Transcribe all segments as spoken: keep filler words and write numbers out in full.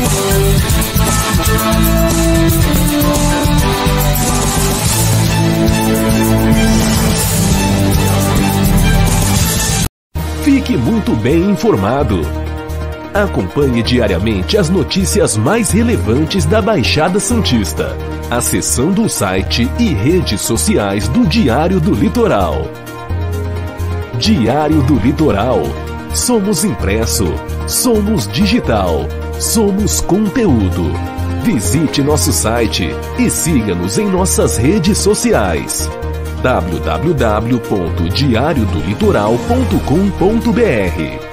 Fique muito bem informado. Acompanhe diariamente as notícias mais relevantes da Baixada Santista, acessando o site e redes sociais do Diário do Litoral. Diário do Litoral. Somos impresso, somos digital, somos conteúdo. Visite nosso site e siga-nos em nossas redes sociais. w w w ponto diário do litoral ponto com ponto b r.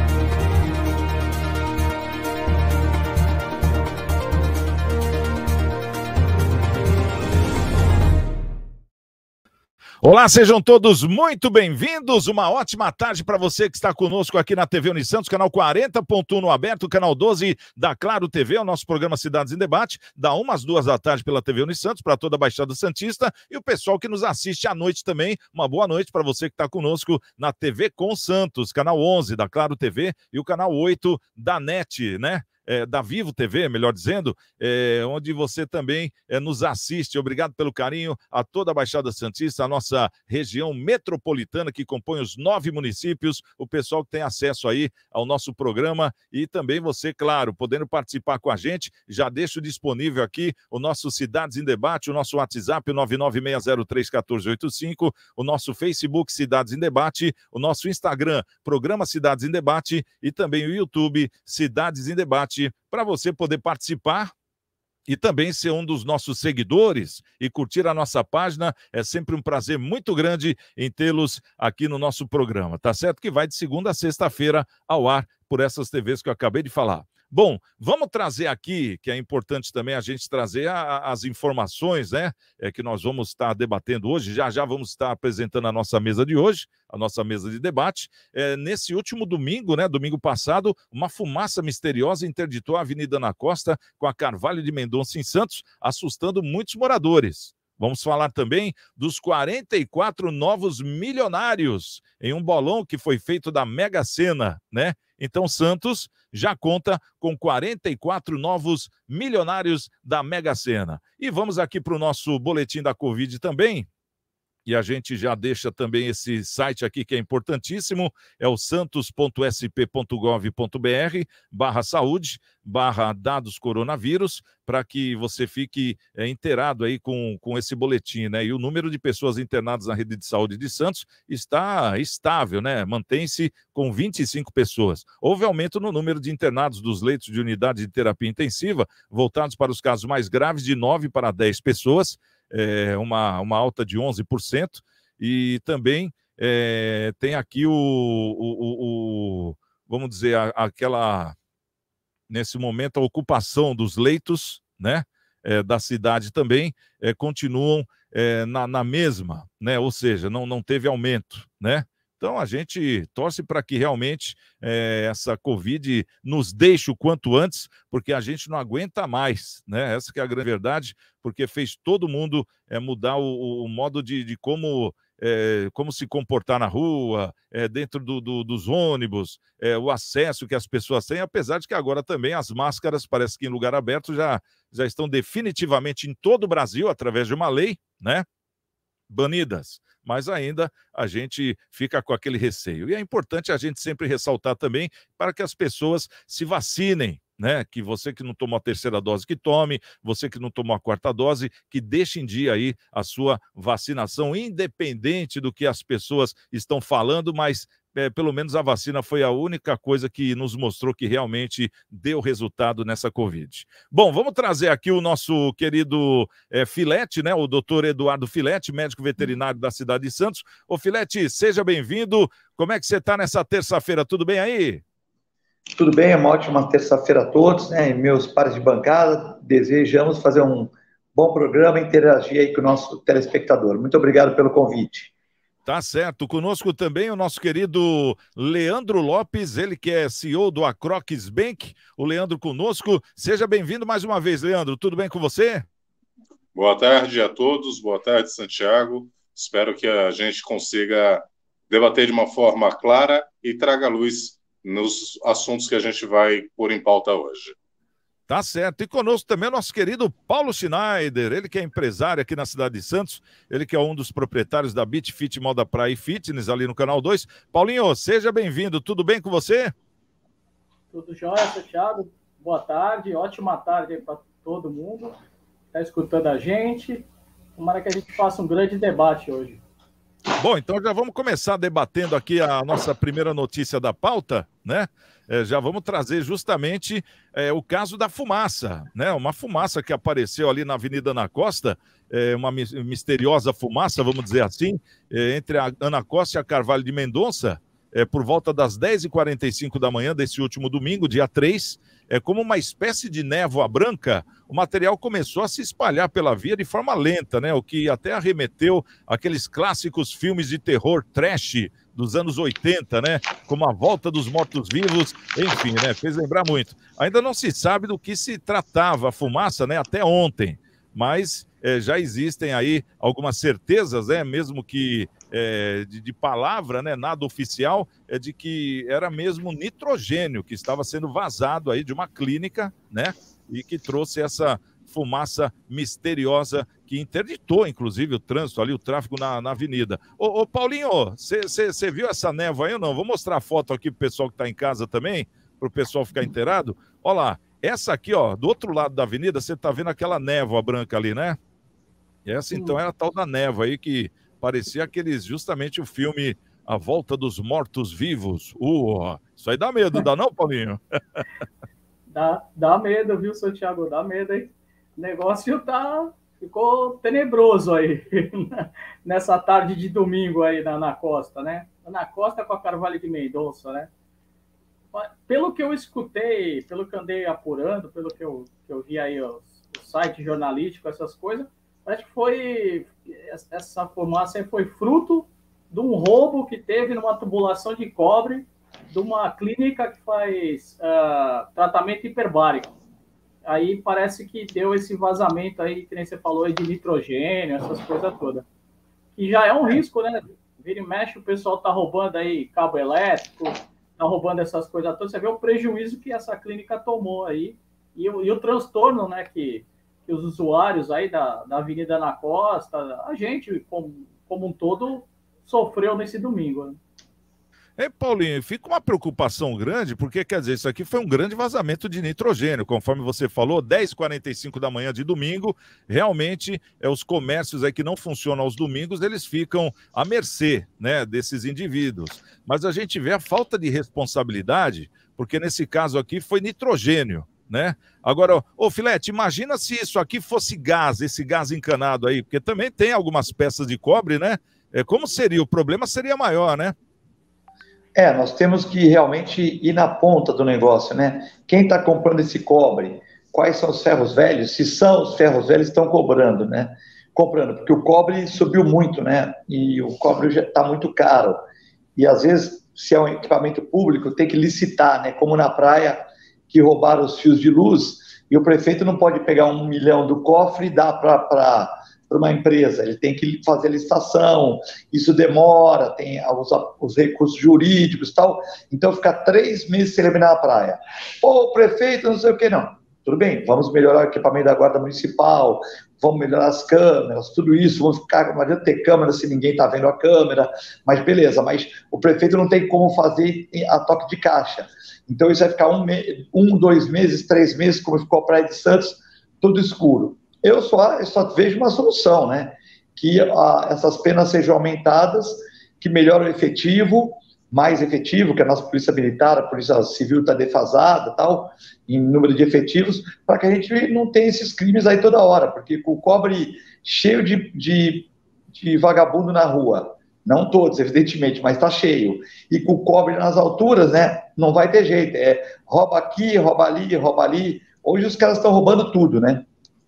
Olá, sejam todos muito bem-vindos. Uma ótima tarde para você que está conosco aqui na T V Unisantos, canal quarenta ponto um no aberto, canal doze da Claro T V, o nosso programa Cidades em Debate, da uma às duas da tarde pela T V Unisantos, para toda a Baixada Santista, e o pessoal que nos assiste à noite também. Uma boa noite para você que está conosco na T V Com Santos, canal onze da Claro T V e o canal oito da NET, né? É, da Vivo T V, melhor dizendo, é, onde você também é, nos assiste. Obrigado pelo carinho a toda a Baixada Santista, a nossa região metropolitana que compõe os nove municípios, o pessoal que tem acesso aí ao nosso programa e também você, claro, podendo participar com a gente. Já deixo disponível aqui o nosso Cidades em Debate, o nosso WhatsApp, o nove nove seis zero três um quatro oito cinco, o nosso Facebook Cidades em Debate, o nosso Instagram, Programa Cidades em Debate e também o YouTube Cidades em Debate, para você poder participar e também ser um dos nossos seguidores e curtir a nossa página. É sempre um prazer muito grande em tê-los aqui no nosso programa, tá certo? Que vai de segunda a sexta-feira ao ar por essas T Vs que eu acabei de falar. Bom, vamos trazer aqui, que é importante também a gente trazer a, a, as informações, né, é, que nós vamos estar debatendo hoje. Já já vamos estar apresentando a nossa mesa de hoje, a nossa mesa de debate. É, nesse último domingo, né, domingo passado, uma fumaça misteriosa interditou a Avenida Ana Costa com a Carvalho de Mendonça em Santos, assustando muitos moradores. Vamos falar também dos quarenta e quatro novos milionários em um bolão que foi feito da Mega Sena, né? Então, Santos já conta com quarenta e quatro novos milionários da Mega Sena. E vamos aqui para o nosso boletim da Covid também. E a gente já deixa também esse site aqui que é importantíssimo, é o santos ponto s p ponto gov ponto b r barra saúde, barra dados coronavírus, para que você fique é, inteirado aí com, com esse boletim, né? E o número de pessoas internadas na rede de saúde de Santos está estável, né? Mantém-se com vinte e cinco pessoas. Houve aumento no número de internados dos leitos de unidade de terapia intensiva, voltados para os casos mais graves, de nove para dez pessoas, É uma, uma alta de onze por cento, e também é, tem aqui o, o, o, o vamos dizer, a, aquela, nesse momento, a ocupação dos leitos, né, é, da cidade também, é, continuam é, na, na mesma, né, ou seja, não, não teve aumento, né? Então, a gente torce para que realmente é, essa Covid nos deixe o quanto antes, porque a gente não aguenta mais, né? Essa que é a grande verdade, porque fez todo mundo é, mudar o, o modo de, de como, é, como se comportar na rua, é, dentro do, do, dos ônibus, é, o acesso que as pessoas têm, apesar de que agora também as máscaras, parece que em lugar aberto, já, já estão definitivamente em todo o Brasil, através de uma lei, né? Banidas. Mas ainda a gente fica com aquele receio. E é importante a gente sempre ressaltar também para que as pessoas se vacinem, né? Que você que não tomou a terceira dose, que tome, você que não tomou a quarta dose, que deixe em dia aí a sua vacinação, independente do que as pessoas estão falando, mas É, pelo menos a vacina foi a única coisa que nos mostrou que realmente deu resultado nessa Covid. Bom, vamos trazer aqui o nosso querido é, Filete, né? O doutor Eduardo Filete, médico veterinário da cidade de Santos. Ô Filete, seja bem-vindo. Como é que você está nessa terça-feira? Tudo bem aí? Tudo bem, é uma ótima terça-feira a todos, né? E meus pares de bancada, desejamos fazer um bom programa e interagir aí com o nosso telespectador. Muito obrigado pelo convite. Tá certo. Conosco também o nosso querido Leandro Lopes, ele que é C E O do Acroques Bank. O Leandro conosco. Seja bem-vindo mais uma vez, Leandro. Tudo bem com você? Boa tarde a todos. Boa tarde, Santiago. Espero que a gente consiga debater de uma forma clara e traga luz nos assuntos que a gente vai pôr em pauta hoje. Tá certo. E conosco também o nosso querido Paulo Schneider, ele que é empresário aqui na cidade de Santos, ele que é um dos proprietários da Beach Fit Moda Praia e Fitness ali no Canal dois. Paulinho, seja bem-vindo. Tudo bem com você? Tudo jóia, Thiago. Boa tarde, ótima tarde aí para todo mundo que está escutando a gente. Tomara que a gente faça um grande debate hoje. Bom, então já vamos começar debatendo aqui a nossa primeira notícia da pauta, né? É, já vamos trazer justamente é, o caso da fumaça, né? Uma fumaça que apareceu ali na Avenida Ana Costa, é, uma misteriosa fumaça, vamos dizer assim, é, entre a Ana Costa e a Carvalho de Mendonça, é, por volta das dez e quarenta e cinco da manhã desse último domingo, dia três, é, como uma espécie de névoa branca, o material começou a se espalhar pela via de forma lenta, né? O que até arremeteu aqueles clássicos filmes de terror trash dos anos oitenta, né? Como A Volta dos Mortos-Vivos, enfim, né? Fez lembrar muito. Ainda não se sabe do que se tratava a fumaça, né? Até ontem, mas é, já existem aí algumas certezas, né? Mesmo que é, de, de palavra, né? Nada oficial, é de que era mesmo nitrogênio que estava sendo vazado aí de uma clínica, né? E que trouxe essa fumaça misteriosa que interditou, inclusive, o trânsito ali, o tráfego na, na avenida. Ô, ô Paulinho, você viu essa névoa aí ou não? Vou mostrar a foto aqui pro pessoal que está em casa também, para o pessoal ficar inteirado. Olha lá, essa aqui, ó, do outro lado da avenida, você está vendo aquela névoa branca ali, né? Essa, então, era a tal da névoa aí que parecia aqueles, justamente o filme A Volta dos Mortos-Vivos. Uh, isso aí dá medo, dá não, Paulinho? Dá, dá medo, viu, seu Thiago? Dá medo, hein? O negócio tá, ficou tenebroso aí, nessa tarde de domingo aí na, na Costa, né? Na Costa com a Carvalho de Mendonça, né? Pelo que eu escutei, pelo que eu andei apurando, pelo que eu, que eu vi aí, os, os sites jornalísticos, essas coisas, acho que foi, essa fumaça aí foi fruto de um roubo que teve numa tubulação de cobre de uma clínica que faz uh, tratamento hiperbárico. Aí parece que deu esse vazamento aí, que nem você falou, aí de nitrogênio, essas coisas todas. Que já é um risco, né? Vira e mexe, o pessoal tá roubando aí cabo elétrico, tá roubando essas coisas todas. Você vê o prejuízo que essa clínica tomou aí e o, e o transtorno, né, que, que os usuários aí da, da Avenida Ana Costa, a gente como, como um todo, sofreu nesse domingo, né? É, Paulinho, fica uma preocupação grande, porque, quer dizer, isso aqui foi um grande vazamento de nitrogênio, conforme você falou, dez e quarenta e cinco da manhã de domingo, realmente, é, os comércios aí que não funcionam aos domingos, eles ficam à mercê, né, desses indivíduos. Mas a gente vê a falta de responsabilidade, porque nesse caso aqui foi nitrogênio, né? Agora, ô Filete, imagina se isso aqui fosse gás, esse gás encanado aí, porque também tem algumas peças de cobre, né? É, como seria? O problema seria maior, né? É, nós temos que realmente ir na ponta do negócio, né? Quem está comprando esse cobre? Quais são os ferros velhos? Se são os ferros velhos, estão cobrando, né? Comprando, porque o cobre subiu muito, né? E o cobre já está muito caro. E às vezes, se é um equipamento público, tem que licitar, né? Como na praia, que roubaram os fios de luz, e o prefeito não pode pegar um milhão do cofre e dar para para uma empresa, ele tem que fazer licitação, isso demora, tem os, os recursos jurídicos e tal, então fica três meses sem eliminar a praia. Ô, prefeito, não sei o que, não. Tudo bem, vamos melhorar o equipamento da Guarda Municipal, vamos melhorar as câmeras, tudo isso, vamos ficar, não adianta ter câmera se ninguém está vendo a câmera, mas beleza, mas o prefeito não tem como fazer a toque de caixa. Então isso vai ficar um, um dois meses, três meses, como ficou a Praia de Santos, tudo escuro. Eu só, eu só vejo uma solução, né? Que a, essas penas sejam aumentadas, que melhore o efetivo, mais efetivo, que a nossa polícia militar, a polícia civil está defasada, tal, em número de efetivos, para que a gente não tenha esses crimes aí toda hora, porque com o cobre cheio de, de, de vagabundo na rua, não todos, evidentemente, mas está cheio, e com o cobre nas alturas, né? Não vai ter jeito, é rouba aqui, rouba ali, rouba ali. Hoje os caras estão roubando tudo, né?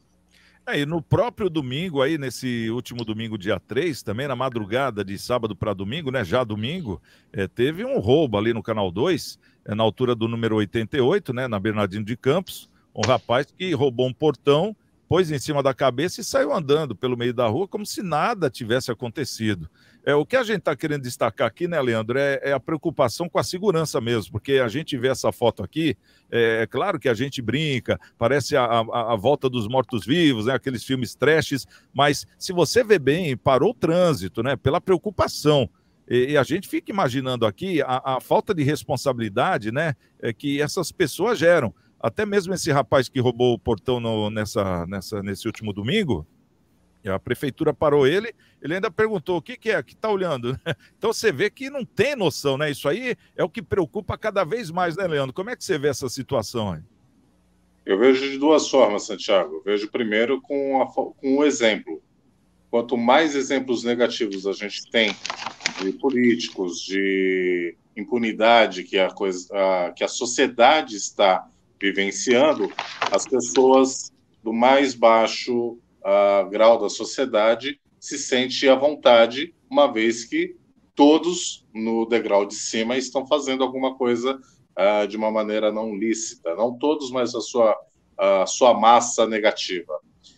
É, e no próprio domingo, aí, nesse último domingo, dia três, também na madrugada de sábado para domingo, né, já domingo, é, teve um roubo ali no Canal dois, é, na altura do número oitenta e oito, né, na Bernardino de Campos, um rapaz que roubou um portão pôs em cima da cabeça e saiu andando pelo meio da rua como se nada tivesse acontecido. É, o que a gente está querendo destacar aqui, né, Leandro, é, é a preocupação com a segurança mesmo, porque a gente vê essa foto aqui, é, é claro que a gente brinca, parece a, a, a volta dos mortos-vivos, né, aqueles filmes trashes, mas se você vê bem, parou o trânsito, né, pela preocupação. E, e a gente fica imaginando aqui a, a falta de responsabilidade, né, é, que essas pessoas geram. Até mesmo esse rapaz que roubou o portão no, nessa, nessa, nesse último domingo, a prefeitura parou ele, ele ainda perguntou o que, que é, que está olhando. Então você vê que não tem noção, né? Isso aí é o que preocupa cada vez mais, né, Leandro? Como é que você vê essa situação aí? Eu vejo de duas formas, Santiago. Eu vejo primeiro com, a, com um exemplo. Quanto mais exemplos negativos a gente tem de políticos, de impunidade que a, coisa, a, que a sociedade está vivenciando, as pessoas do mais baixo uh, grau da sociedade se sentem à vontade, uma vez que todos no degrau de cima estão fazendo alguma coisa uh, de uma maneira não lícita. Não todos, mas a sua, a sua massa negativa.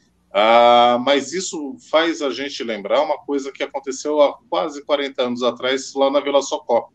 Uh, mas isso faz a gente lembrar uma coisa que aconteceu há quase quarenta anos atrás, lá na Vila Socó.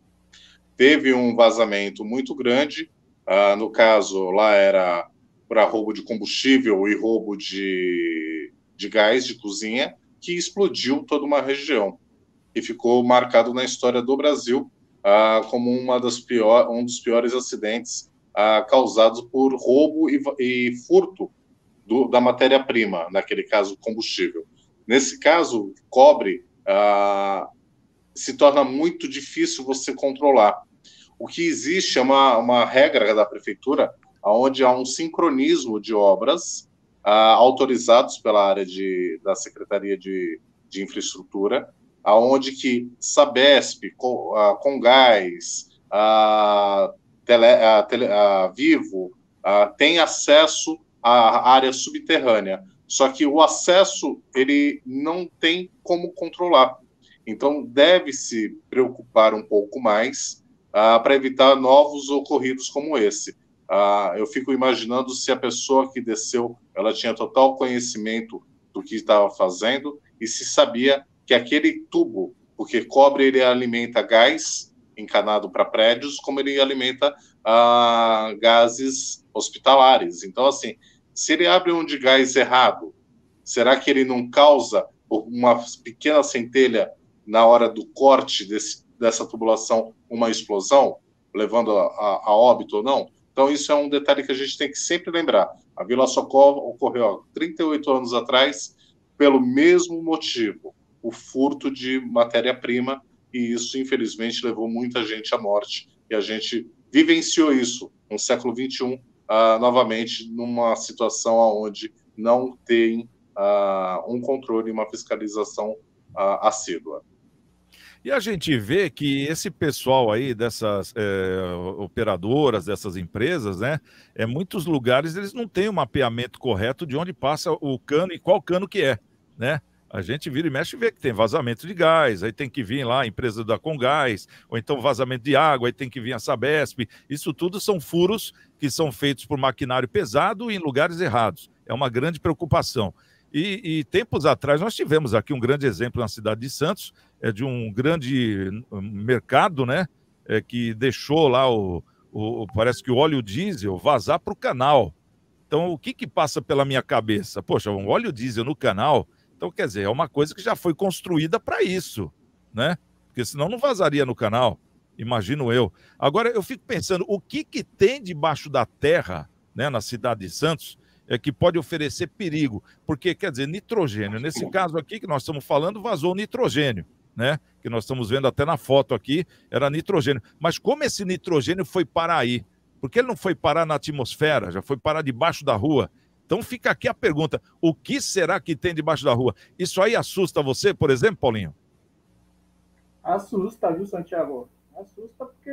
Teve um vazamento muito grande. Uh, no caso, lá era para roubo de combustível e roubo de, de gás de cozinha, que explodiu toda uma região e ficou marcado na história do Brasil uh, como uma das pior, um dos piores acidentes uh, causados por roubo e, e furto do, da matéria-prima, naquele caso, combustível. Nesse caso, cobre uh, se torna muito difícil você controlar. O que existe é uma, uma regra da prefeitura onde há um sincronismo de obras ah, autorizados pela área de, da Secretaria de, de Infraestrutura, aonde que Sabesp, Com, ah, Congás, ah, tele, ah, tele, ah, Vivo ah, tem acesso à área subterrânea. Só que o acesso ele não tem como controlar. Então, deve-se preocupar um pouco mais Uh, para evitar novos ocorridos como esse. Uh, eu fico imaginando se a pessoa que desceu, ela tinha total conhecimento do que estava fazendo e se sabia que aquele tubo, porque cobre ele alimenta gás encanado para prédios, como ele alimenta uh, gases hospitalares. Então, assim, se ele abre um de gás errado, será que ele não causa uma pequena centelha na hora do corte desse dessa tubulação uma explosão, levando a, a, a óbito ou não? Então, isso é um detalhe que a gente tem que sempre lembrar. A Vila Socorro ocorreu há trinta e oito anos atrás, pelo mesmo motivo, o furto de matéria-prima, e isso, infelizmente, levou muita gente à morte. E a gente vivenciou isso no século vinte e um, uh, novamente, numa situação onde não tem uh, um controle e uma fiscalização uh, assídua. E a gente vê que esse pessoal aí dessas é, operadoras, dessas empresas, né, é, muitos lugares eles não têm um mapeamento correto de onde passa o cano e qual cano que é, né? A gente vira e mexe e vê que tem vazamento de gás, aí tem que vir lá a empresa da Congás, ou então vazamento de água, aí tem que vir a Sabesp. Isso tudo são furos que são feitos por maquinário pesado e em lugares errados. É uma grande preocupação. E, e tempos atrás nós tivemos aqui um grande exemplo na cidade de Santos, é de um grande mercado, né, é, que deixou lá o, o, parece que o óleo diesel vazar para o canal. Então, o que que passa pela minha cabeça? Poxa, um óleo diesel no canal, então quer dizer, é uma coisa que já foi construída para isso, né? Porque senão não vazaria no canal, imagino eu. Agora, eu fico pensando, o que que tem debaixo da terra, né, na cidade de Santos, é que pode oferecer perigo? Porque, quer dizer, nitrogênio, nesse caso aqui que nós estamos falando, vazou nitrogênio, né? Que nós estamos vendo até na foto aqui, era nitrogênio. Mas como esse nitrogênio foi parar aí? Porque ele não foi parar na atmosfera, já foi parar debaixo da rua. Então fica aqui a pergunta, o que será que tem debaixo da rua? Isso aí assusta você, por exemplo, Paulinho? Assusta, viu, Santiago? Assusta porque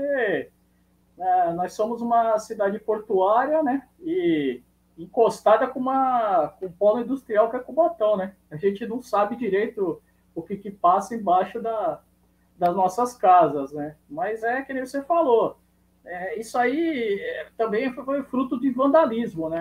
é, nós somos uma cidade portuária, né? E encostada com, uma, com um polo industrial que é Cubatão, né? A gente não sabe direito o que, que passa embaixo da, das nossas casas, né? Mas é que nem você falou, é, isso aí é, também foi fruto de vandalismo, né?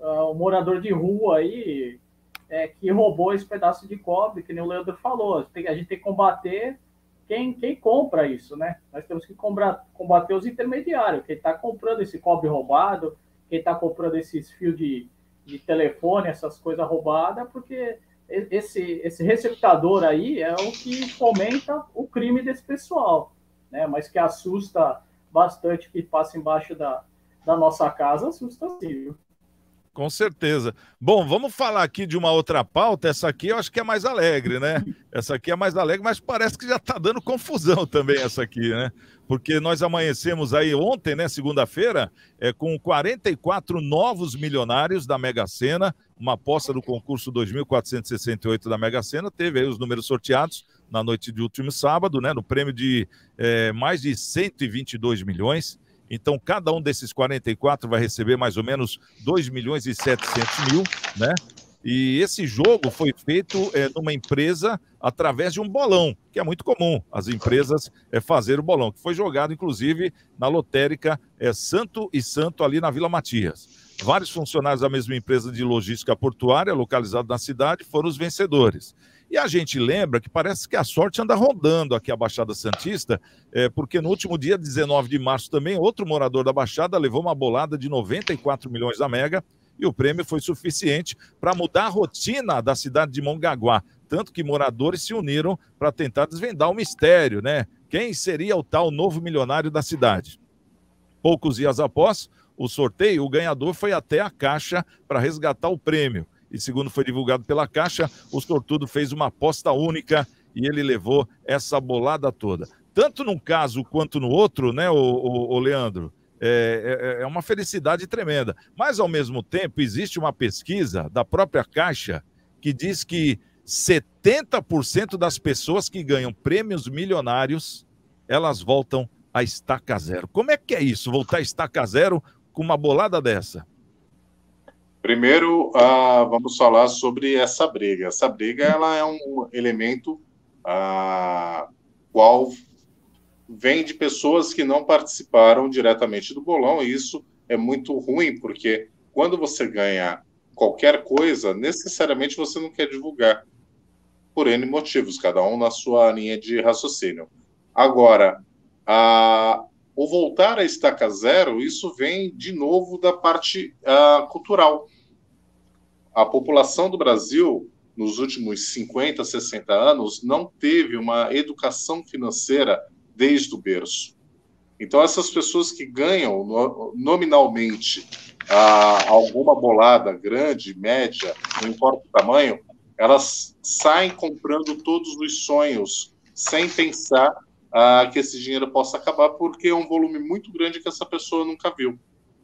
uh, um morador de rua aí é, que roubou esse pedaço de cobre, que nem o Leandro falou. A gente tem, a gente tem que combater quem, quem compra isso, né? Nós temos que combater, combater os intermediários, quem está comprando esse cobre roubado, quem está comprando esses fios de, de telefone, essas coisas roubadas, porque esse, esse receptador aí é o que fomenta o crime desse pessoal, né? Mas que assusta bastante, que passa embaixo da, da nossa casa, assusta sim, viu? Com certeza. Bom, vamos falar aqui de uma outra pauta. Essa aqui eu acho que é mais alegre, né? Essa aqui é mais alegre, mas parece que já está dando confusão também essa aqui, né? Porque nós amanhecemos aí ontem, né, segunda-feira, é, com quarenta e quatro novos milionários da Mega Sena, uma aposta do concurso dois mil quatrocentos e sessenta e oito da Mega Sena, teve aí os números sorteados na noite de último sábado, né, no prêmio de é, mais de cento e vinte e dois milhões. Então, cada um desses quarenta e quatro vai receber mais ou menos dois milhões e setecentos mil, né? E esse jogo foi feito é, numa empresa através de um bolão, que é muito comum as empresas é, fazer o bolão, que foi jogado, inclusive, na lotérica é, Santo e Santo, ali na Vila Matias. Vários funcionários da mesma empresa de logística portuária, localizada na cidade, foram os vencedores. E a gente lembra que parece que a sorte anda rondando aqui a Baixada Santista, é, porque no último dia, dezenove de março também, outro morador da Baixada levou uma bolada de noventa e quatro milhões da Mega, e o prêmio foi suficiente para mudar a rotina da cidade de Mongaguá, tanto que moradores se uniram para tentar desvendar o mistério, né? Quem seria o tal novo milionário da cidade? Poucos dias após o sorteio, o ganhador foi até a Caixa para resgatar o prêmio. E segundo foi divulgado pela Caixa, o sortudo fez uma aposta única e ele levou essa bolada toda. Tanto num caso quanto no outro, né, o, o, o Leandro, é, é, é uma felicidade tremenda. Mas, ao mesmo tempo, existe uma pesquisa da própria Caixa que diz que setenta por cento das pessoas que ganham prêmios milionários, elas voltam a estaca zero. Como é que é isso, voltar a estaca zero com uma bolada dessa? Primeiro, uh, vamos falar sobre essa briga. Essa briga ela é um elemento uh, qual vem de pessoas que não participaram diretamente do bolão, e isso é muito ruim, porque quando você ganha qualquer coisa, necessariamente você não quer divulgar, por N motivos, cada um na sua linha de raciocínio. Agora, uh, o voltar a estaca zero, isso vem de novo da parte uh, cultural. A população do Brasil, nos últimos cinquenta, sessenta anos, não teve uma educação financeira desde o berço. Então, essas pessoas que ganham nominalmente ah, alguma bolada grande, média, não importa o tamanho, elas saem comprando todos os sonhos, sem pensar ah, que esse dinheiro possa acabar, porque é um volume muito grande que essa pessoa nunca viu.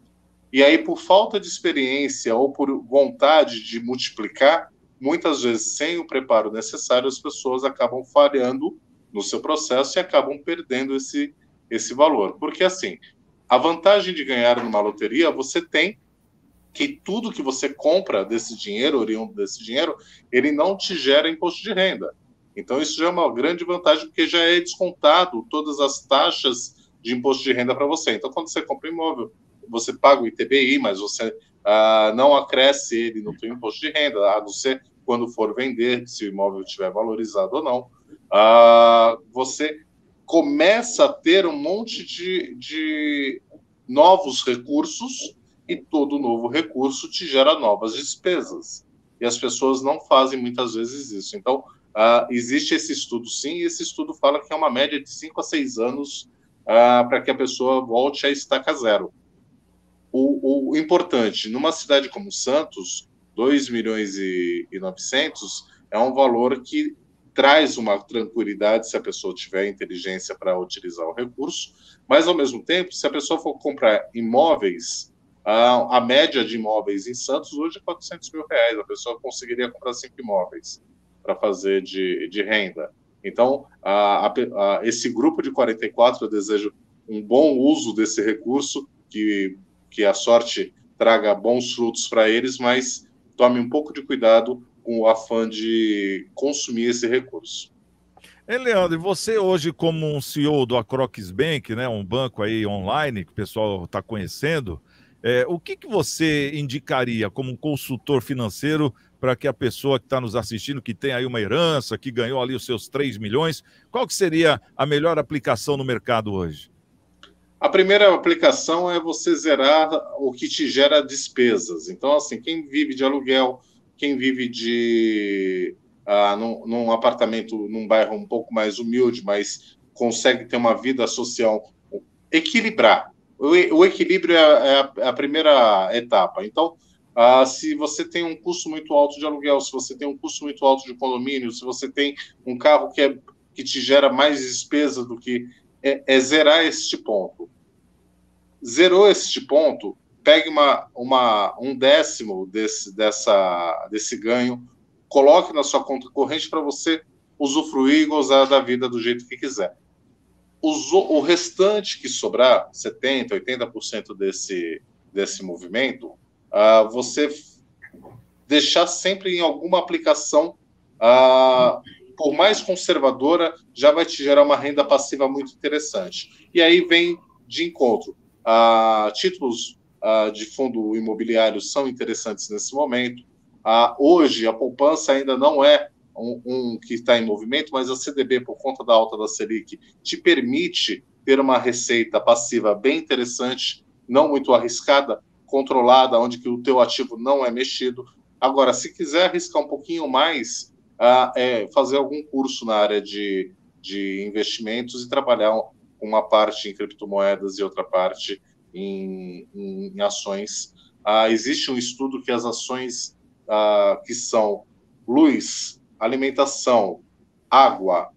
E aí, por falta de experiência ou por vontade de multiplicar, muitas vezes, sem o preparo necessário, as pessoas acabam falhando no seu processo e acabam perdendo esse, esse valor. Porque, assim, a vantagem de ganhar numa loteria, você tem que tudo que você compra desse dinheiro, oriundo desse dinheiro, ele não te gera imposto de renda. Então, isso já é uma grande vantagem, porque já é descontado todas as taxas de imposto de renda para você. Então, quando você compra imóvel, você paga o I T B I, mas você ah, não acresce ele no seu imposto de renda, a não ser quando for vender, se o imóvel estiver valorizado ou não. Ah, você começa a ter um monte de, de novos recursos e todo novo recurso te gera novas despesas. E as pessoas não fazem muitas vezes isso. Então, ah, existe esse estudo sim, e esse estudo fala que é uma média de cinco a seis anos ah, para que a pessoa volte a estaca zero. O, o importante, numa cidade como Santos, dois milhões e novecentos é um valor que traz uma tranquilidade se a pessoa tiver inteligência para utilizar o recurso, mas, ao mesmo tempo, se a pessoa for comprar imóveis, a, a média de imóveis em Santos hoje é quatrocentos mil reais, a pessoa conseguiria comprar cinco imóveis para fazer de, de renda. Então, a, a, a, esse grupo de quarenta e quatro, eu desejo um bom uso desse recurso, que que a sorte traga bons frutos para eles, mas tome um pouco de cuidado com o afã de consumir esse recurso. Ei, Leandro, e você hoje como um C E O do Acrox Bank, né, um banco aí online que o pessoal está conhecendo, É, o que, que você indicaria como um consultor financeiro para que a pessoa que está nos assistindo, que tem aí uma herança, que ganhou ali os seus três milhões, qual que seria a melhor aplicação no mercado hoje? A primeira aplicação é você zerar o que te gera despesas. Então, assim, quem vive de aluguel, quem vive de ah, num, num apartamento, num bairro um pouco mais humilde, mas consegue ter uma vida social, equilibrar. O, o equilíbrio é a, é a primeira etapa. Então, ah, se você tem um custo muito alto de aluguel, se você tem um custo muito alto de condomínio, se você tem um carro que, é, que te gera mais despesa do que... É, é zerar este ponto. Zerou este ponto, pegue uma, uma, um décimo desse, dessa, desse ganho, coloque na sua conta corrente para você usufruir e gozar da vida do jeito que quiser. O, o restante que sobrar, setenta por cento, oitenta por cento desse, desse movimento, uh, você deixar sempre em alguma aplicação, uh, por mais conservadora, já vai te gerar uma renda passiva muito interessante. E aí vem de encontro. Uh, títulos uh, de fundo imobiliário são interessantes nesse momento. Uh, hoje, a poupança ainda não é um, um que está em movimento, mas a C D B, por conta da alta da Selic, te permite ter uma receita passiva bem interessante, não muito arriscada, controlada, onde que o teu ativo não é mexido. Agora, se quiser arriscar um pouquinho mais, Uh, é fazer algum curso na área de, de investimentos e trabalhar uma parte em criptomoedas e outra parte em, em, em ações. Uh, existe um estudo que as ações uh, que são luz, alimentação, água,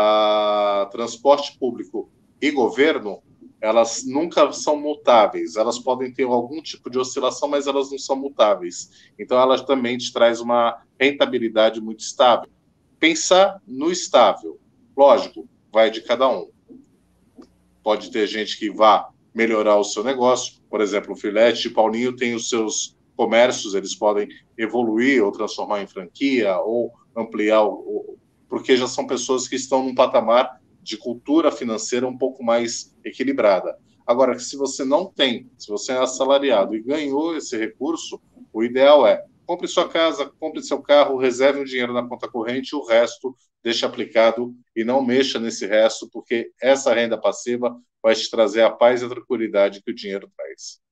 uh, transporte público e governo, elas nunca são mutáveis. Elas podem ter algum tipo de oscilação, mas elas não são mutáveis. Então, elas também te traz uma rentabilidade muito estável. Pensar no estável, lógico, vai de cada um. Pode ter gente que vá melhorar o seu negócio. Por exemplo, o Filete e o Paulinho têm os seus comércios, eles podem evoluir ou transformar em franquia ou ampliar, o... porque já são pessoas que estão num patamar de cultura financeira um pouco mais equilibrada. Agora, se você não tem, se você é assalariado e ganhou esse recurso, o ideal é compre sua casa, compre seu carro, reserve um dinheiro na conta corrente, o resto deixe aplicado e não mexa nesse resto, porque essa renda passiva vai te trazer a paz e a tranquilidade que o dinheiro traz.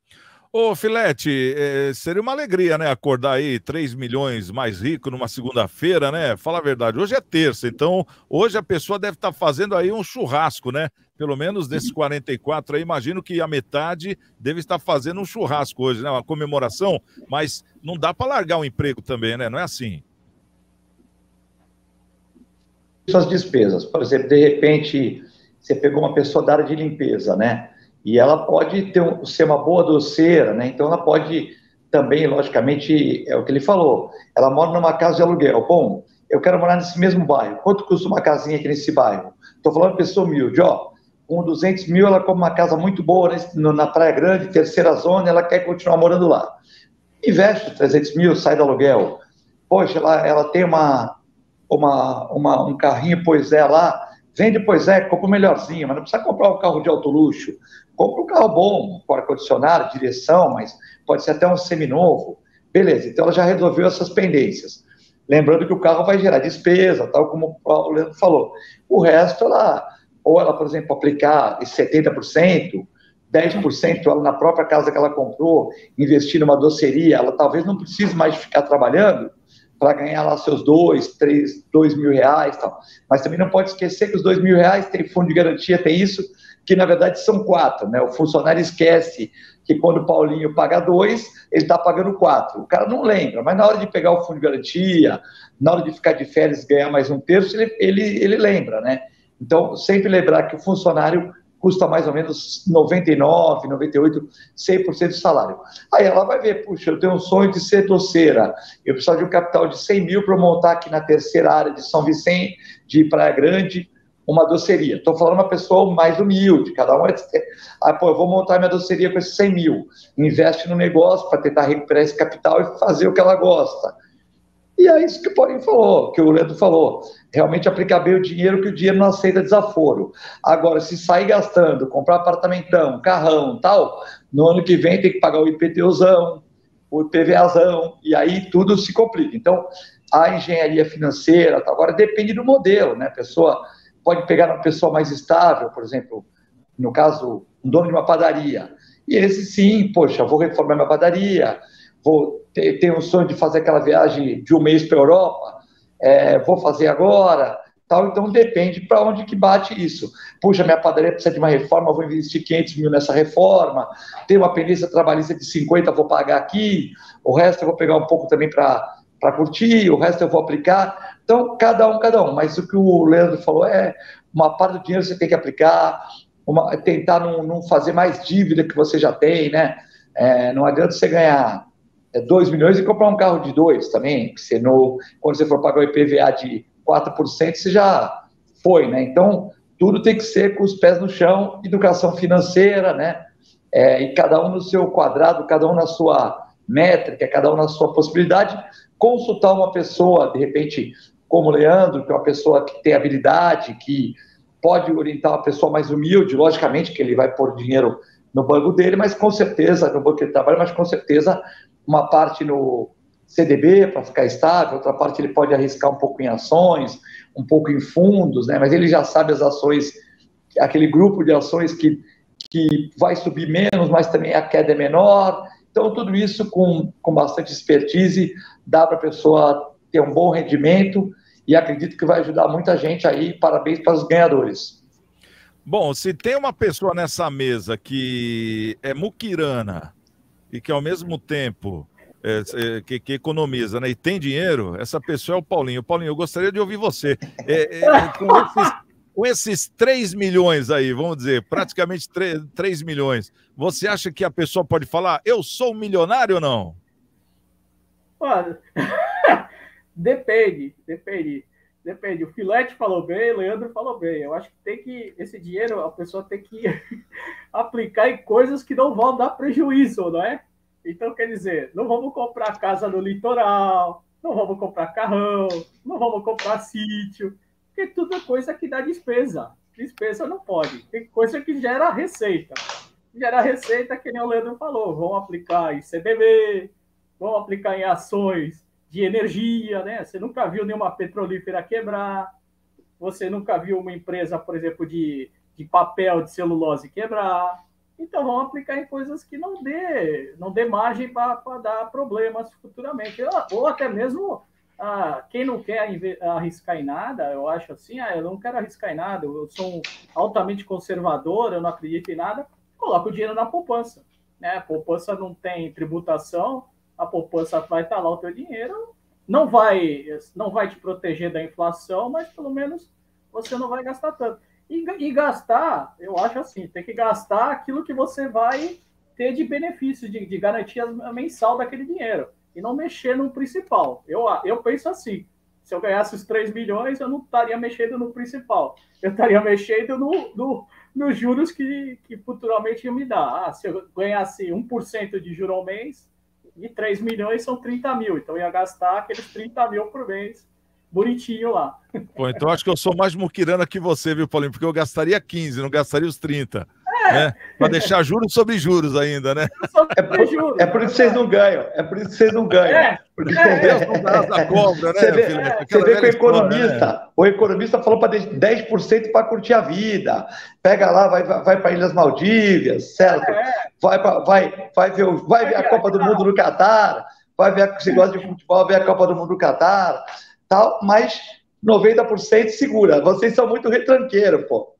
Ô, Filete, é, seria uma alegria, né, acordar aí três milhões mais rico numa segunda-feira, né? Fala a verdade, hoje é terça, então hoje a pessoa deve estar fazendo aí um churrasco, né? Pelo menos desses quarenta e quatro aí, imagino que a metade deve estar fazendo um churrasco hoje, né? Uma comemoração, mas não dá para largar o emprego também, né? Não é assim? Suas despesas, por exemplo, de repente você pegou uma pessoa da área de limpeza, né? E ela pode ter um, ser uma boa doceira, né? Então ela pode também, logicamente, é o que ele falou, ela mora numa casa de aluguel. Bom, eu quero morar nesse mesmo bairro. Quanto custa uma casinha aqui nesse bairro? Estou falando de pessoa humilde, ó. Com duzentos mil, ela compra uma casa muito boa na Praia Grande, terceira zona, ela quer continuar morando lá. Investe trezentos mil, sai do aluguel. Poxa, ela, ela tem uma, uma, uma, um carrinho Poisé lá, vende Poisé, compra o melhorzinho, mas não precisa comprar um carro de alto luxo. Compra um carro bom, com ar-condicionado, direção, mas pode ser até um seminovo. Beleza, então ela já resolveu essas pendências. Lembrando que o carro vai gerar despesa, tal como o Leandro falou. O resto, ela, ou ela, por exemplo, aplicar setenta por cento, dez por cento ela na própria casa que ela comprou, investir numa doceria, ela talvez não precise mais ficar trabalhando para ganhar lá seus dois, três, dois mil reais, tal. Mas também não pode esquecer que os dois mil reais tem fundo de garantia, tem isso, que na verdade são quatro, né? O funcionário esquece que quando o Paulinho paga dois, ele está pagando quatro. O cara não lembra, mas na hora de pegar o fundo de garantia, na hora de ficar de férias e ganhar mais um terço, ele, ele, ele lembra, né? Então, sempre lembrar que o funcionário custa mais ou menos noventa e nove, noventa e oito, cem por cento do salário. Aí ela vai ver, puxa, eu tenho um sonho de ser doceira, eu preciso de um capital de cem mil para montar aqui na terceira área de São Vicente, de Praia Grande, uma doceria. Estou falando uma pessoa mais humilde, cada um é... Ah, pô, eu vou montar minha doceria com esses cem mil, investe no negócio para tentar recuperar esse capital e fazer o que ela gosta. E é isso que o Paulinho falou, que o Leandro falou. Realmente aplicar bem o dinheiro, que o dinheiro não aceita desaforo. Agora, se sair gastando, comprar apartamentão, carrão, tal, no ano que vem tem que pagar o IPTUzão, o IPVAzão, e aí tudo se complica. Então, a engenharia financeira, tal, agora depende do modelo, né? A pessoa pode pegar uma pessoa mais estável, por exemplo, no caso, um dono de uma padaria. E esse sim, poxa, vou reformar minha padaria, vou ter, ter um sonho de fazer aquela viagem de um mês para a Europa, é, vou fazer agora, tal. Então depende para onde que bate isso. Puxa, minha padaria precisa de uma reforma, vou investir quinhentos mil nessa reforma, tem uma pendência trabalhista de cinquenta, vou pagar aqui, o resto eu vou pegar um pouco também para para curtir, o resto eu vou aplicar. Então, cada um, cada um. Mas o que o Leandro falou é, uma parte do dinheiro você tem que aplicar, uma, tentar não, não fazer mais dívida que você já tem, né? É, não adianta você ganhar dois milhões e comprar um carro de dois também, que você no, quando você for pagar o I P V A de quatro por cento, você já foi, né? Então, tudo tem que ser com os pés no chão, educação financeira, né? É, e cada um no seu quadrado, cada um na sua métrica, cada um na sua possibilidade, consultar uma pessoa, de repente, como o Leandro, que é uma pessoa que tem habilidade, que pode orientar uma pessoa mais humilde, logicamente que ele vai pôr dinheiro no banco dele, mas com certeza, no banco que ele trabalha, mas com certeza uma parte no C D B para ficar estável, outra parte ele pode arriscar um pouco em ações, um pouco em fundos, né? Mas ele já sabe as ações, aquele grupo de ações que, que vai subir menos, mas também a queda é menor. Então, tudo isso com, com bastante expertise dá para a pessoa ter um bom rendimento e acredito que vai ajudar muita gente aí. Parabéns para os ganhadores. Bom, se tem uma pessoa nessa mesa que é muquirana e que ao mesmo tempo é, é, que, que economiza, né, e tem dinheiro, essa pessoa é o Paulinho. Paulinho, eu gostaria de ouvir você. É, é, com, esses, com esses três milhões aí, vamos dizer, praticamente três milhões, você acha que a pessoa pode falar, eu sou milionário ou não? Mano, depende, depende. Depende. O Filete falou bem, o Leandro falou bem. Eu acho que tem que, esse dinheiro, a pessoa tem que aplicar em coisas que não vão dar prejuízo, não é? Então, quer dizer, não vamos comprar casa no litoral, não vamos comprar carrão, não vamos comprar sítio, porque tudo é coisa que dá despesa. Despesa não pode. Tem coisa que gera receita. Gera receita, que nem o Leandro falou, vão aplicar em C D B, vão aplicar em ações de energia, né? Você nunca viu nenhuma petrolífera quebrar, você nunca viu uma empresa, por exemplo, de, de papel, de celulose quebrar. Então, vão aplicar em coisas que não dê, não dê margem para dar problemas futuramente. Ou até mesmo, ah, quem não quer arriscar em nada, eu acho assim, ah, eu não quero arriscar em nada, eu sou um altamente conservador, eu não acredito em nada, coloca o dinheiro na poupança. Né? A poupança não tem tributação, a poupança vai estar lá o teu dinheiro, não vai, não vai te proteger da inflação, mas pelo menos você não vai gastar tanto. E, e gastar, eu acho assim, tem que gastar aquilo que você vai ter de benefício, de, de garantia mensal daquele dinheiro, e não mexer no principal. Eu, eu penso assim, se eu ganhasse os três milhões, eu não estaria mexendo no principal, eu estaria mexendo no, no, nos juros que, que futuramente iam me dar. Ah, se eu ganhasse um por cento de juro ao mês, de três milhões são trinta mil, então eu ia gastar aqueles trinta mil por mês, bonitinho lá. Pô, então acho que eu sou mais muquirana que você, viu, Paulinho? Porque eu gastaria quinze, não gastaria os trinta. É. Né? Para deixar juros sobre juros ainda, né? É por, é por isso que vocês não ganham. É por isso que vocês não ganham. É. Porque é. Deus não dá asa cobra, né? Você vê, é. Você vê que o economista, história, né? o economista falou para dez por cento para curtir a vida. Pega lá, vai, vai para Ilhas Maldívias, certo? É. Vai, pra, vai, vai ver, vai ver a Copa do Mundo no Catar, vai ver, se gosta de futebol, ver a Copa do Mundo no Catar, tal, mas noventa por cento segura. Vocês são muito retranqueiros, pô.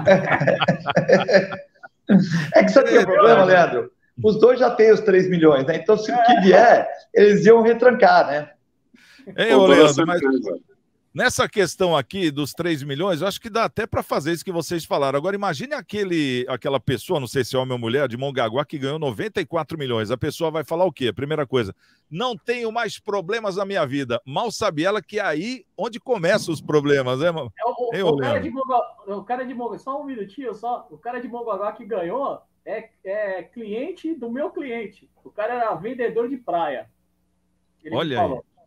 É que sabe o que é o problema, Leandro? Os dois já têm os três milhões, né? Então, se o que vier, eles iam retrancar, né? Ei, ô, Leandro, mas nessa questão aqui dos três milhões, eu acho que dá até para fazer isso que vocês falaram. Agora, imagine aquele, aquela pessoa, não sei se é homem ou mulher, de Mongaguá, que ganhou noventa e quatro milhões. A pessoa vai falar o quê? Primeira coisa, não tenho mais problemas na minha vida. Mal sabe ela que é aí onde começam os problemas, né, mano? É o, Ei, o, cara de Mongaguá, o cara de Mongaguá, só um minutinho, só. O cara de Mongaguá que ganhou é, é cliente do meu cliente. O cara era vendedor de praia. Ele Olha aí.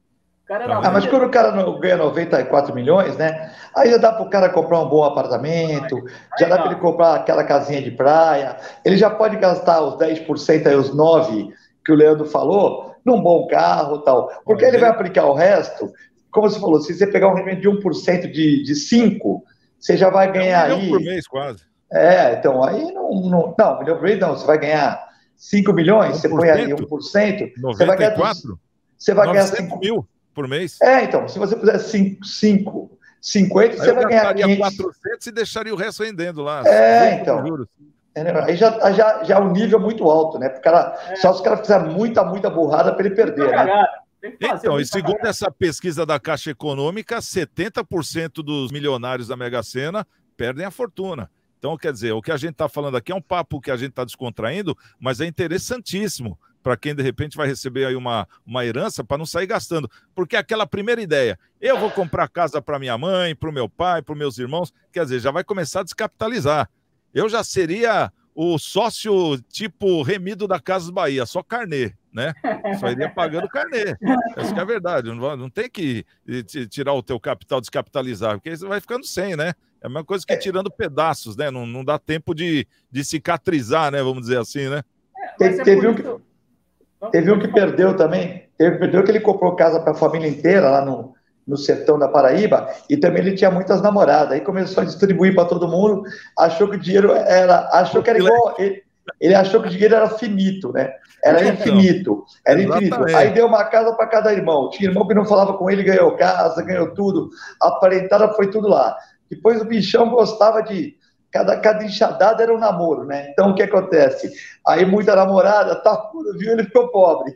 cara era ah, mas quando o cara não ganha noventa e quatro milhões, né? Aí já dá para o cara comprar um bom apartamento, já dá para ele comprar aquela casinha de praia, ele já pode gastar os dez por cento aí, os nove por cento que o Leandro falou, num bom carro e tal. Porque ele vai aplicar o resto, como você falou, se você pegar um rendimento de um por cento de, de cinco por cento, você já vai ganhar é um aí... por mês, quase. É, então aí não... Não, não milhão por mês não, você vai ganhar cinco milhões, você põe aí um por cento, você vai ganhar... Você vai ganhar cinco mil por mês. É, então, se você puser cinco, cinquenta, você vai ganhar quinhentos. quatrocentos e deixaria o resto rendendo lá. É, então. Aí já, já, já é um nível muito alto, né? Pro cara, é. Só se o cara fizer muita, muita burrada para ele perder, né? Então, e segundo essa pesquisa da Caixa Econômica, setenta por cento dos milionários da Mega Sena perdem a fortuna. Então, quer dizer, o que a gente está falando aqui é um papo que a gente está descontraindo, mas é interessantíssimo para quem, de repente, vai receber aí uma, uma herança para não sair gastando. Porque aquela primeira ideia, eu vou comprar casa para minha mãe, para o meu pai, para os meus irmãos, quer dizer, já vai começar a descapitalizar. Eu já seria o sócio tipo remido da Casas Bahia, só carnê, né? Só iria pagando carnê. Essa que é a verdade. Não, não tem que tirar o teu capital, descapitalizar, porque você vai ficando sem, né? É a mesma coisa que tirando pedaços, né? Não, não dá tempo de, de cicatrizar, né? Vamos dizer assim, né? Teve, teve, um que, teve um que perdeu também. Teve, perdeu que ele comprou casa para a família inteira lá no, no sertão da Paraíba, e também ele tinha muitas namoradas. Aí começou a distribuir para todo mundo, achou que o dinheiro era, achou que era igual, ele, ele achou que o dinheiro era finito, né? Era infinito, era infinito. Aí deu uma casa para cada irmão. Tinha irmão que não falava com ele, ganhou casa, ganhou tudo, a parentada foi tudo lá. Depois o bichão gostava de... Cada, cada enxadada era um namoro, né? Então, o que acontece? Aí, muita namorada, tá, viu? Ele ficou pobre.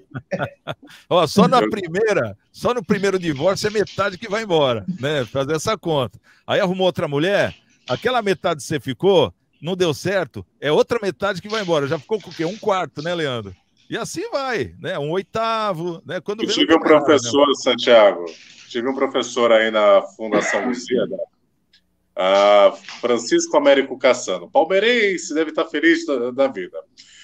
Ó, só na primeira, só no primeiro divórcio é metade que vai embora, né? Fazer essa conta. Aí arrumou outra mulher, aquela metade que você ficou, não deu certo, é outra metade que vai embora. Já ficou com o quê? Um quarto, né, Leandro? E assim vai, né? Um oitavo, né? Quando Eu tive um professor, né? Santiago, tive um professor aí na Fundação Lusíada, Uh, Francisco Américo Cassano, palmeirense, deve estar feliz da, da vida.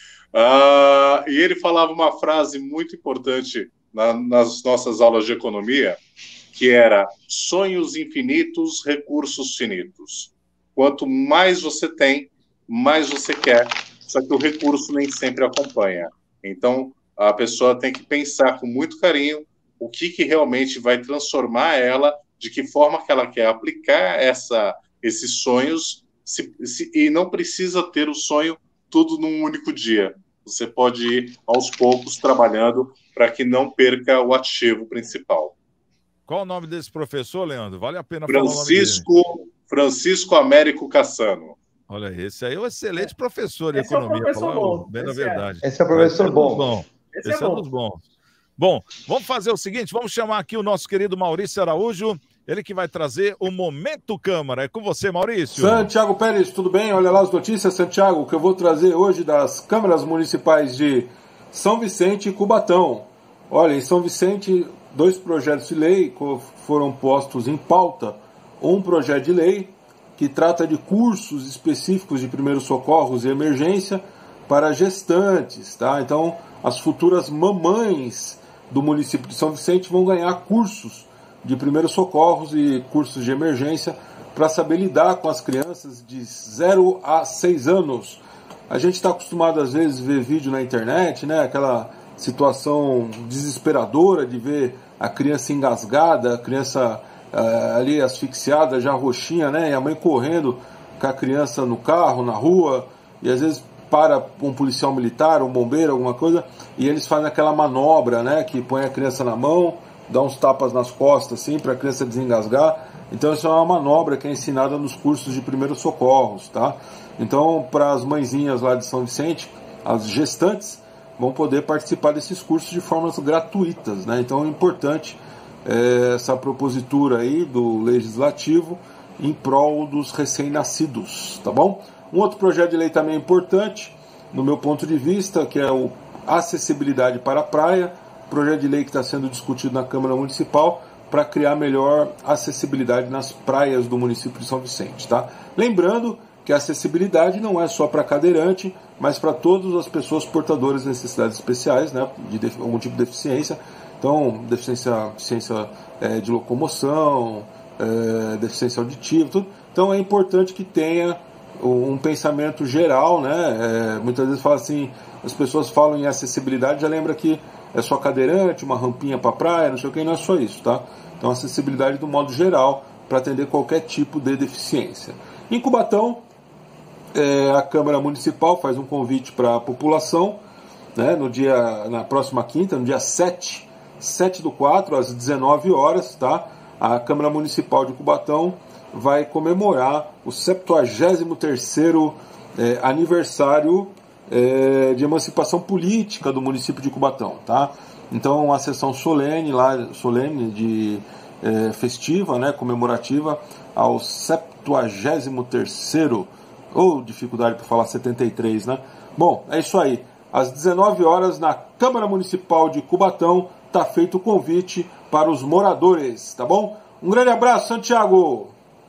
Uh, e ele falava uma frase muito importante na, nas nossas aulas de economia, que era: sonhos infinitos, recursos finitos. Quanto mais você tem, mais você quer, só que o recurso nem sempre acompanha. Então, a pessoa tem que pensar com muito carinho o que, que realmente vai transformar ela, de que forma que ela quer aplicar essa, esses sonhos, se, se, e não precisa ter o sonho tudo num único dia. Você pode ir aos poucos trabalhando para que não perca o ativo principal. Qual o nome desse professor, Leandro? Vale a pena Francisco, falar o nome dele. Francisco Américo Cassano. Olha, esse aí é um excelente professor de esse economia. É professor bom. Bem na verdade. Esse é o professor esse bom. bom. Esse, esse é, é um dos bons. Bom, vamos fazer o seguinte, vamos chamar aqui o nosso querido Maurício Araújo, ele que vai trazer o Momento Câmara. É com você, Maurício. Santiago Pérez, tudo bem? Olha lá as notícias, Santiago, que eu vou trazer hoje das câmaras municipais de São Vicente e Cubatão. Olha, em São Vicente, dois projetos de lei foram postos em pauta. Um projeto de lei que trata de cursos específicos de primeiros socorros e emergência para gestantes, tá? Então, as futuras mamães do município de São Vicente vão ganhar cursos de primeiros socorros e cursos de emergência para saber lidar com as crianças de zero a seis anos. A gente está acostumado às vezes a ver vídeo na internet, né? Aquela situação desesperadora de ver a criança engasgada, a criança uh, ali asfixiada, já roxinha, né? E a mãe correndo com a criança no carro, na rua, e às vezes para um policial militar, um bombeiro, alguma coisa, e eles fazem aquela manobra, né, que põe a criança na mão, dá uns tapas nas costas, assim, para a criança desengasgar. Então, isso é uma manobra que é ensinada nos cursos de primeiros socorros, tá? Então, para as mãezinhas lá de São Vicente, as gestantes vão poder participar desses cursos de formas gratuitas, né? Então, é importante é, essa propositura aí do Legislativo em prol dos recém-nascidos, tá bom? Um outro projeto de lei também importante, no meu ponto de vista, que é o Acessibilidade para a Praia, projeto de lei que está sendo discutido na Câmara Municipal para criar melhor acessibilidade nas praias do município de São Vicente, tá? Lembrando que a acessibilidade não é só para cadeirante, mas para todas as pessoas portadoras de necessidades especiais, né, de algum tipo de deficiência, Então, deficiência, deficiência é, de locomoção, é, deficiência auditiva, tudo. Então é importante que tenha um pensamento geral, né? É, muitas vezes fala assim, as pessoas falam em acessibilidade, já lembra que é só cadeirante, uma rampinha para praia, não sei o que, não é só isso, tá? Então acessibilidade do modo geral para atender qualquer tipo de deficiência. Em Cubatão, é, a Câmara Municipal faz um convite para a população, né, no dia, na próxima quinta, no dia sete, sete do quatro, às dezenove horas, tá? A Câmara Municipal de Cubatão vai comemorar o septuagésimo terceiro é, aniversário é, de emancipação política do município de Cubatão, tá? Então, uma sessão solene, lá, solene de é, festiva, né, comemorativa ao septuagésimo terceiro, ou dificuldade para falar setenta e três, né? Bom, é isso aí. Às dezenove horas, na Câmara Municipal de Cubatão, está feito o convite para os moradores, tá bom? Um grande abraço, Santiago!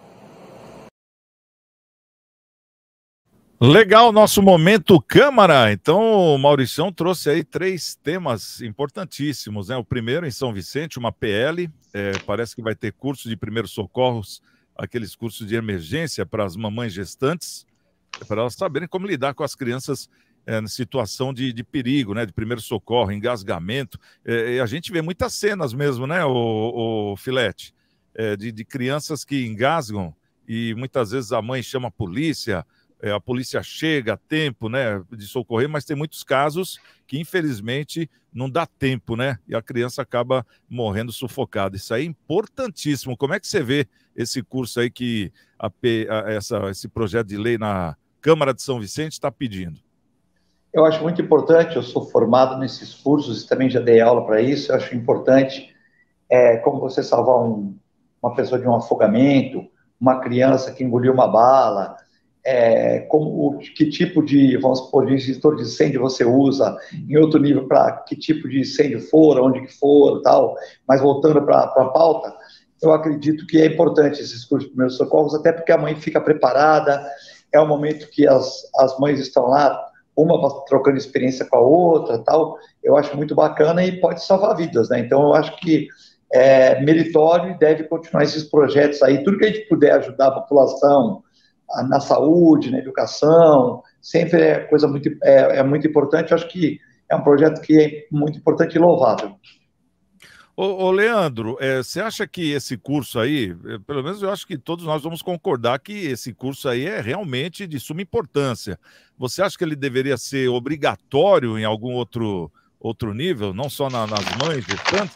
Legal, nosso momento Câmara. Então, o Mauricião trouxe aí três temas importantíssimos, né? O primeiro, em São Vicente, uma P L, é, parece que vai ter curso de primeiros socorros, aqueles cursos de emergência para as mamães gestantes, para elas saberem como lidar com as crianças é, em situação de, de perigo, né? De primeiro socorro, engasgamento. É, e a gente vê muitas cenas mesmo, né, o, o Filete, é, de, de crianças que engasgam e muitas vezes a mãe chama a polícia. A polícia chega a tempo, né, de socorrer, mas tem muitos casos que, infelizmente, não dá tempo, né? E a criança acaba morrendo sufocada. Isso aí é importantíssimo. Como é que você vê esse curso aí que a, a, essa, esse projeto de lei na Câmara de São Vicente está pedindo? Eu acho muito importante, eu sou formado nesses cursos e também já dei aula para isso, eu acho importante é, como você salvar um, uma pessoa de um afogamento, uma criança que engoliu uma bala, É, como, que tipo de, vamos supor, de extintor de incêndio você usa, em outro nível, para que tipo de incêndio for, onde que for, tal. Mas voltando para a pauta, eu acredito que é importante esses cursos de primeiros socorros, até porque a mãe fica preparada, é o momento que as, as mães estão lá, uma trocando experiência com a outra, tal. Eu acho muito bacana e pode salvar vidas, né? Então, eu acho que é meritório e deve continuar esses projetos aí, tudo que a gente puder ajudar a população, na saúde, na educação, sempre é coisa muito, é, é muito importante. Eu acho que é um projeto que é muito importante e louvável. Ô, ô Leandro, é, você acha que esse curso aí, pelo menos eu acho que todos nós vamos concordar que esse curso aí é realmente de suma importância. Você acha que ele deveria ser obrigatório em algum outro, outro nível, não só na, nas mães gestantes?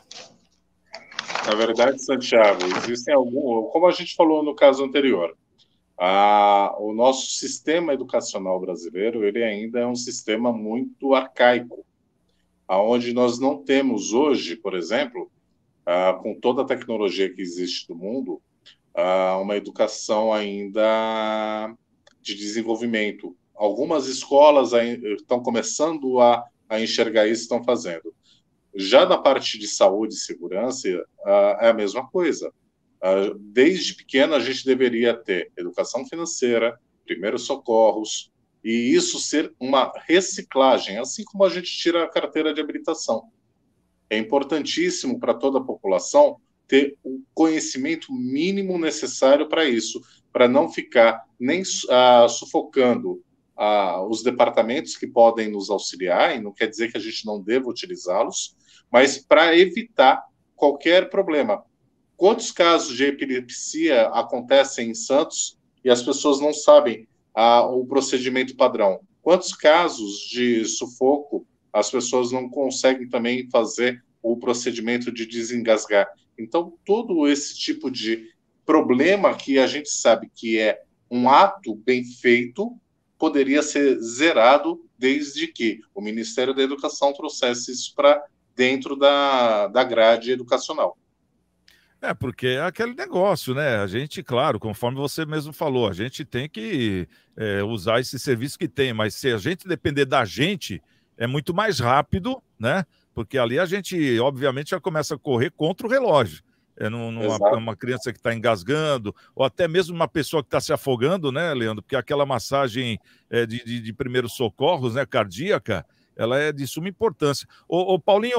Na verdade, Santiago, existem alguns, como a gente falou no caso anterior, Ah, o nosso sistema educacional brasileiro, ele ainda é um sistema muito arcaico, aonde nós não temos hoje, por exemplo, ah, com toda a tecnologia que existe no mundo, ah, uma educação ainda de desenvolvimento. Algumas escolas estão começando a, a enxergar isso, estão fazendo. Já da parte de saúde e segurança, ah, é a mesma coisa. Desde pequeno a gente deveria ter educação financeira, primeiros socorros, e isso ser uma reciclagem, assim como a gente tira a carteira de habilitação. É importantíssimo para toda a população ter o conhecimento mínimo necessário para isso, para não ficar nem uh, sufocando uh, os departamentos que podem nos auxiliar, e não quer dizer que a gente não deva utilizá-los, mas para evitar qualquer problema. Quantos casos de epilepsia acontecem em Santos e as pessoas não sabem ah, o procedimento padrão? Quantos casos de sufoco as pessoas não conseguem também fazer o procedimento de desengasgar? Então, todo esse tipo de problema que a gente sabe que é um ato bem feito poderia ser zerado desde que o Ministério da Educação trouxesse isso para dentro da, da grade educacional. É, porque é aquele negócio, né? A gente, claro, conforme você mesmo falou, a gente tem que é, usar esse serviço que tem, mas se a gente depender da gente, é muito mais rápido, né? Porque ali a gente, obviamente, já começa a correr contra o relógio. É numa, uma criança que está engasgando, ou até mesmo uma pessoa que está se afogando, né, Leandro? Porque aquela massagem é, de, de, de primeiros socorros, né, cardíaca, ela é de suma importância. Ô, ô Paulinho,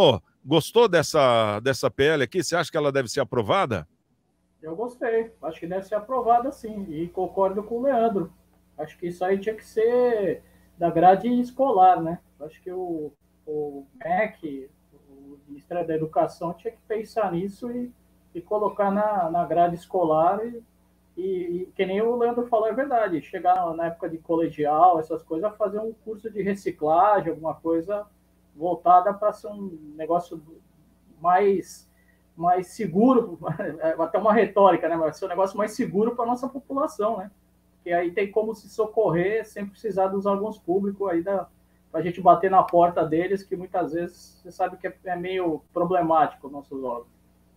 Gostou dessa, dessa P L aqui? Você acha que ela deve ser aprovada? Eu gostei. Acho que deve ser aprovada, sim. E concordo com o Leandro. Acho que isso aí tinha que ser da grade escolar, né? Acho que o, o M E C, o Ministério da Educação, tinha que pensar nisso e, e colocar na, na grade escolar. E, e, e que nem o Leandro falou, é verdade. Chegar na época de colegial, essas coisas, fazer um curso de reciclagem, alguma coisa voltada para ser um negócio mais, mais seguro, até uma retórica, né? Mas ser um negócio mais seguro para a nossa população, né? Que aí tem como se socorrer sem precisar dos órgãos públicos aí para a gente bater na porta deles, que muitas vezes você sabe que é meio problemático os nossos órgãos.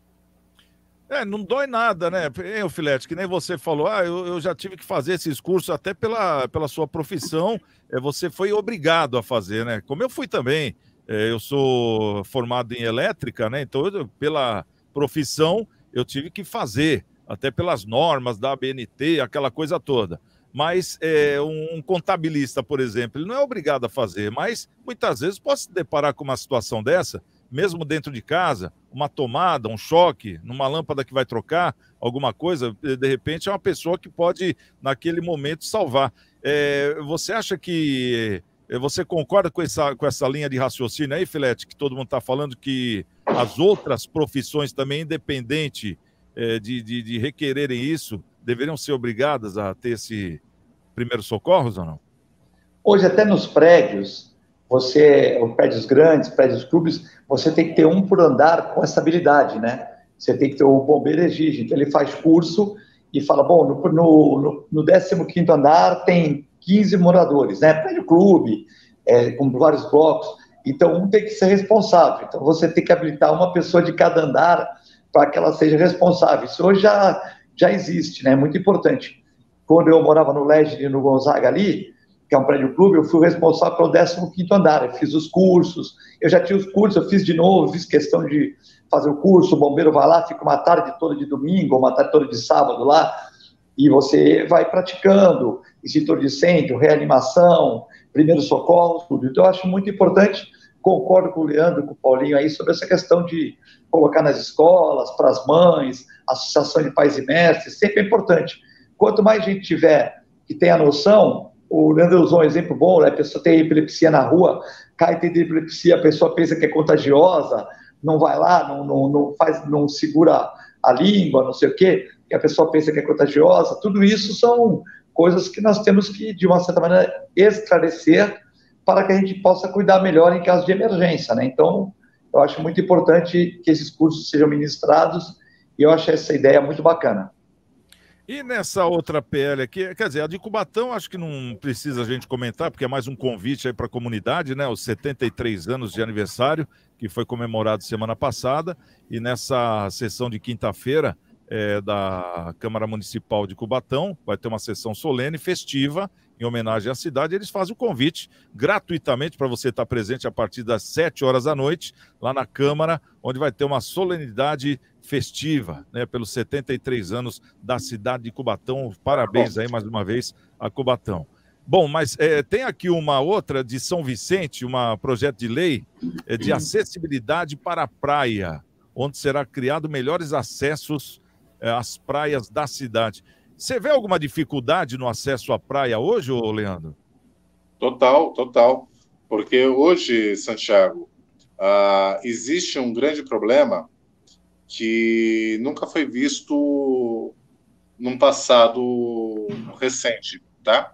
É, não dói nada, né? Eu, Filete, que nem você falou, ah, eu, eu já tive que fazer esses cursos até pela, pela sua profissão, é, você foi obrigado a fazer, né? Como eu fui também, é, eu sou formado em elétrica, né? Então, eu, pela profissão, eu tive que fazer, até pelas normas da A B N T, aquela coisa toda. Mas é, um contabilista, por exemplo, ele não é obrigado a fazer, mas muitas vezes pode se deparar com uma situação dessa, mesmo dentro de casa, uma tomada, um choque, numa lâmpada que vai trocar, alguma coisa, de repente é uma pessoa que pode, naquele momento, salvar. É, você acha que... Você concorda com essa, com essa linha de raciocínio aí, Filete, que todo mundo está falando que as outras profissões também, independente é, de, de, de requererem isso, deveriam ser obrigadas a ter esse primeiro socorros ou não? Hoje, até nos prédios, você, prédios grandes, prédios clubes, você tem que ter um por andar com essa habilidade, né? Você tem que ter o bombeiro exige, então ele faz curso e fala, bom, no, no, no décimo quinto andar tem quinze moradores, né? Prédio clube, é, com vários blocos, então um tem que ser responsável, então você tem que habilitar uma pessoa de cada andar para que ela seja responsável. Isso hoje já, já existe, né? Muito importante. Quando eu morava no Legend, no Gonzaga ali, que é um prédio clube, eu fui responsável pelo décimo quinto andar, eu fiz os cursos, eu já tinha os cursos, eu fiz de novo, fiz questão de fazer o curso, o bombeiro vai lá, fica uma tarde toda de domingo, uma tarde toda de sábado lá, e você vai praticando extintor de incêndio, reanimação, primeiros socorros, tudo. Então, eu acho muito importante, concordo com o Leandro, com o Paulinho aí, sobre essa questão de colocar nas escolas, para as mães, associação de pais e mestres, sempre é importante. Quanto mais gente tiver que tenha noção, o Leandro usou um exemplo bom, né? A pessoa tem epilepsia na rua, cai tem epilepsia, a pessoa pensa que é contagiosa, não vai lá, não, não, não, faz, não segura a língua, não sei o quê, que a pessoa pensa que é contagiosa, tudo isso são coisas que nós temos que, de uma certa maneira, esclarecer para que a gente possa cuidar melhor em caso de emergência, né? Então, eu acho muito importante que esses cursos sejam ministrados e eu acho essa ideia muito bacana. E nessa outra P L aqui, quer dizer, a de Cubatão acho que não precisa a gente comentar, porque é mais um convite aí para a comunidade, né? Os setenta e três anos de aniversário, que foi comemorado semana passada, e nessa sessão de quinta-feira é, da Câmara Municipal de Cubatão, vai ter uma sessão solene, festiva, em homenagem à cidade. Eles fazem o convite gratuitamente para você estar presente a partir das sete horas da noite, lá na Câmara, onde vai ter uma solenidade festiva, né, pelos setenta e três anos da cidade de Cubatão. Parabéns aí mais uma vez a Cubatão. Bom, mas é, tem aqui uma outra de São Vicente, um projeto de lei é, de acessibilidade para a praia, onde será criado melhores acessos é, às praias da cidade. Você vê alguma dificuldade no acesso à praia hoje, ô Leandro? Total, total. Porque hoje, Santiago, uh, existe um grande problema que nunca foi visto num passado recente, tá?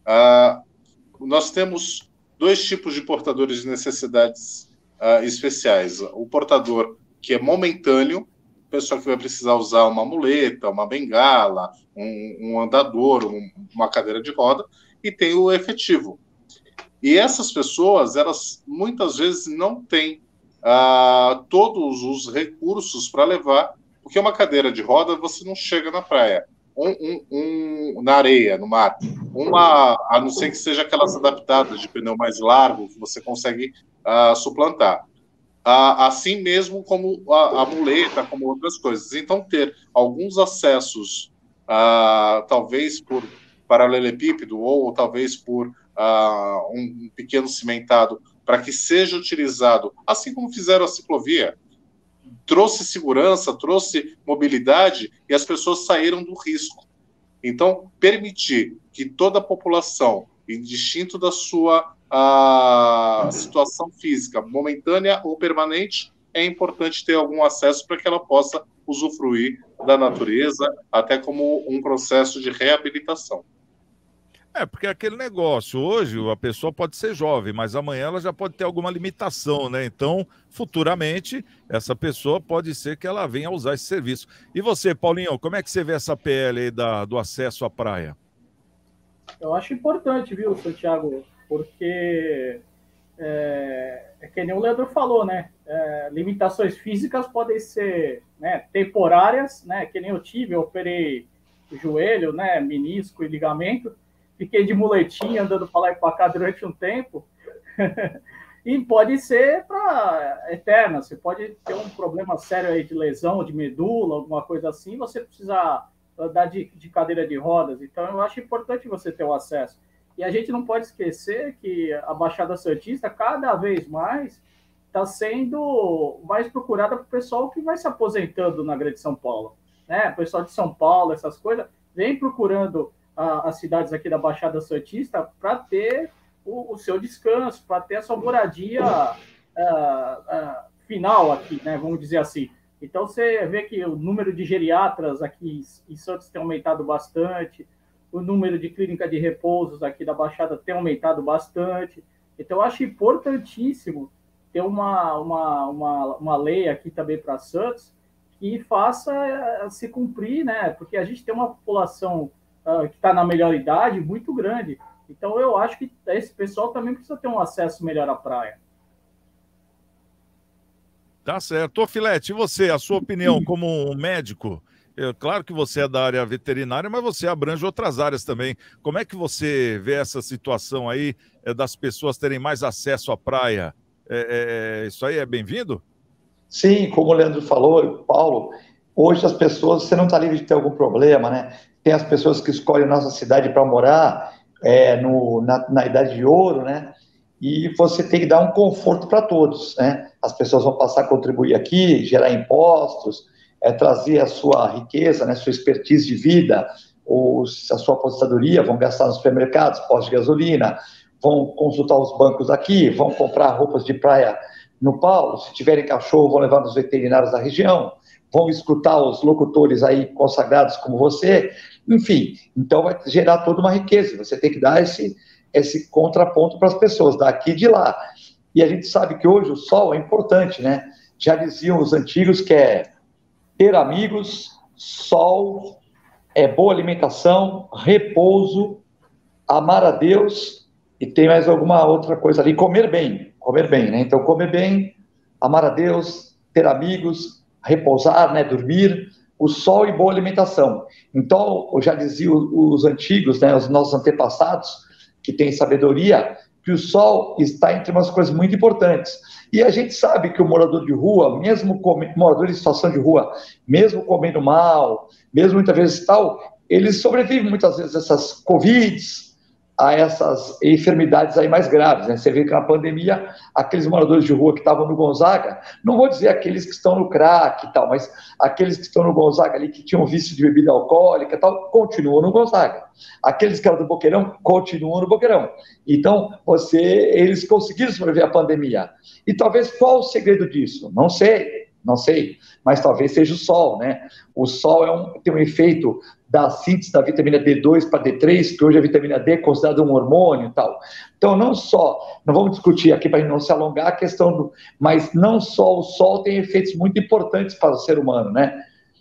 Uh, nós temos dois tipos de portadores de necessidades uh, especiais. O portador que é momentâneo, pessoa que vai precisar usar uma muleta, uma bengala, um, um andador, um, uma cadeira de roda, e tem o efetivo. E essas pessoas, elas muitas vezes não têm uh, todos os recursos para levar, porque uma cadeira de roda você não chega na praia, um, um, um, na areia, no mar, uma, a não ser que seja aquelas adaptadas de pneu mais largo, que você consegue uh, suplantar. Assim mesmo como a, a muleta, como outras coisas. Então, ter alguns acessos, uh, talvez por paralelepípedo, ou talvez por uh, um pequeno cimentado para que seja utilizado, assim como fizeram a ciclovia. Trouxe segurança, trouxe mobilidade e as pessoas saíram do risco. Então, permitir que toda a população, indistinto da sua a, situação física, momentânea ou permanente, é importante ter algum acesso para que ela possa usufruir da natureza, até como um processo de reabilitação. É, porque é aquele negócio, hoje a pessoa pode ser jovem, mas amanhã ela já pode ter alguma limitação, né? Então, futuramente, essa pessoa pode ser que ela venha a usar esse serviço. E você, Paulinho, como é que você vê essa P L aí da, do acesso à praia? Eu acho importante, viu, Santiago? Porque é, é que nem o Leandro falou, né? É, limitações físicas podem ser, né, temporárias, né? Que nem eu tive, eu operei o joelho, né? Menisco e ligamento. Fiquei de muletinha andando para lá e para cá durante um tempo. E pode ser para eterna. Você pode ter um problema sério aí de lesão, de medula, alguma coisa assim, você precisa andar de, de cadeira de rodas. Então, eu acho importante você ter o acesso. E a gente não pode esquecer que a Baixada Santista, cada vez mais, está sendo mais procurada para o pessoal que vai se aposentando na Grande São Paulo. Né? O pessoal de São Paulo, essas coisas, vem procurando as cidades aqui da Baixada Santista para ter o, o seu descanso, para ter a sua moradia uh, uh, final aqui, né? Vamos dizer assim. Então, você vê que o número de geriatras aqui em Santos tem aumentado bastante, o número de clínica de repousos aqui da Baixada tem aumentado bastante. Então, eu acho importantíssimo ter uma, uma, uma, uma lei aqui também para Santos que faça uh, se cumprir, né? Porque a gente tem uma população Uh, que está na melhor idade, muito grande. Então, eu acho que esse pessoal também precisa ter um acesso melhor à praia. Tá certo. Ô, Filete, e você, a sua opinião como um médico? É, claro que você é da área veterinária, mas você abrange outras áreas também. Como é que você vê essa situação aí é, das pessoas terem mais acesso à praia? É, é, isso aí é bem-vindo? Sim, como o Leandro falou, Paulo, hoje as pessoas, você não está livre de ter algum problema, né? Tem as pessoas que escolhem nossa cidade para morar é, no, na, na idade de ouro, né? E você tem que dar um conforto para todos, né? As pessoas vão passar a contribuir aqui, gerar impostos, é, trazer a sua riqueza, né, sua expertise de vida, ou a sua aposentadoria, vão gastar nos supermercados, postos de gasolina, vão consultar os bancos aqui, vão comprar roupas de praia no Paulo, se tiverem cachorro, vão levar nos veterinários da região, vão escutar os locutores aí consagrados como você, enfim, então vai gerar toda uma riqueza, você tem que dar esse, esse contraponto para as pessoas, daqui e de lá. E a gente sabe que hoje o sol é importante, né? Já diziam os antigos que é ter amigos, sol, é boa alimentação, repouso, amar a Deus e tem mais alguma outra coisa ali, comer bem, comer bem, né? Então, comer bem, amar a Deus, ter amigos, repousar, né, dormir, o sol e boa alimentação. Então, eu já dizia os antigos, né, os nossos antepassados, que têm sabedoria, que o sol está entre umas coisas muito importantes. E a gente sabe que o morador de rua, mesmo come, morador em situação de rua, mesmo comendo mal, mesmo muitas vezes tal, eles sobrevivem muitas vezes a essas covids, a essas enfermidades aí mais graves, né? Você vê que na pandemia, aqueles moradores de rua que estavam no Gonzaga, não vou dizer aqueles que estão no crack e tal, mas aqueles que estão no Gonzaga ali, que tinham vício de bebida alcoólica e tal, continuam no Gonzaga. Aqueles que eram do Boqueirão, continuam no Boqueirão. Então, você, eles conseguiram sobreviver à pandemia. E talvez qual o segredo disso? Não sei, não sei, mas talvez seja o sol, né? O sol é um, tem um efeito da síntese da vitamina D dois para D três, que hoje a vitamina D é considerada um hormônio e tal. Então, não só, não vamos discutir aqui para não se alongar a questão do, mas não só o sol tem efeitos muito importantes para o ser humano, né?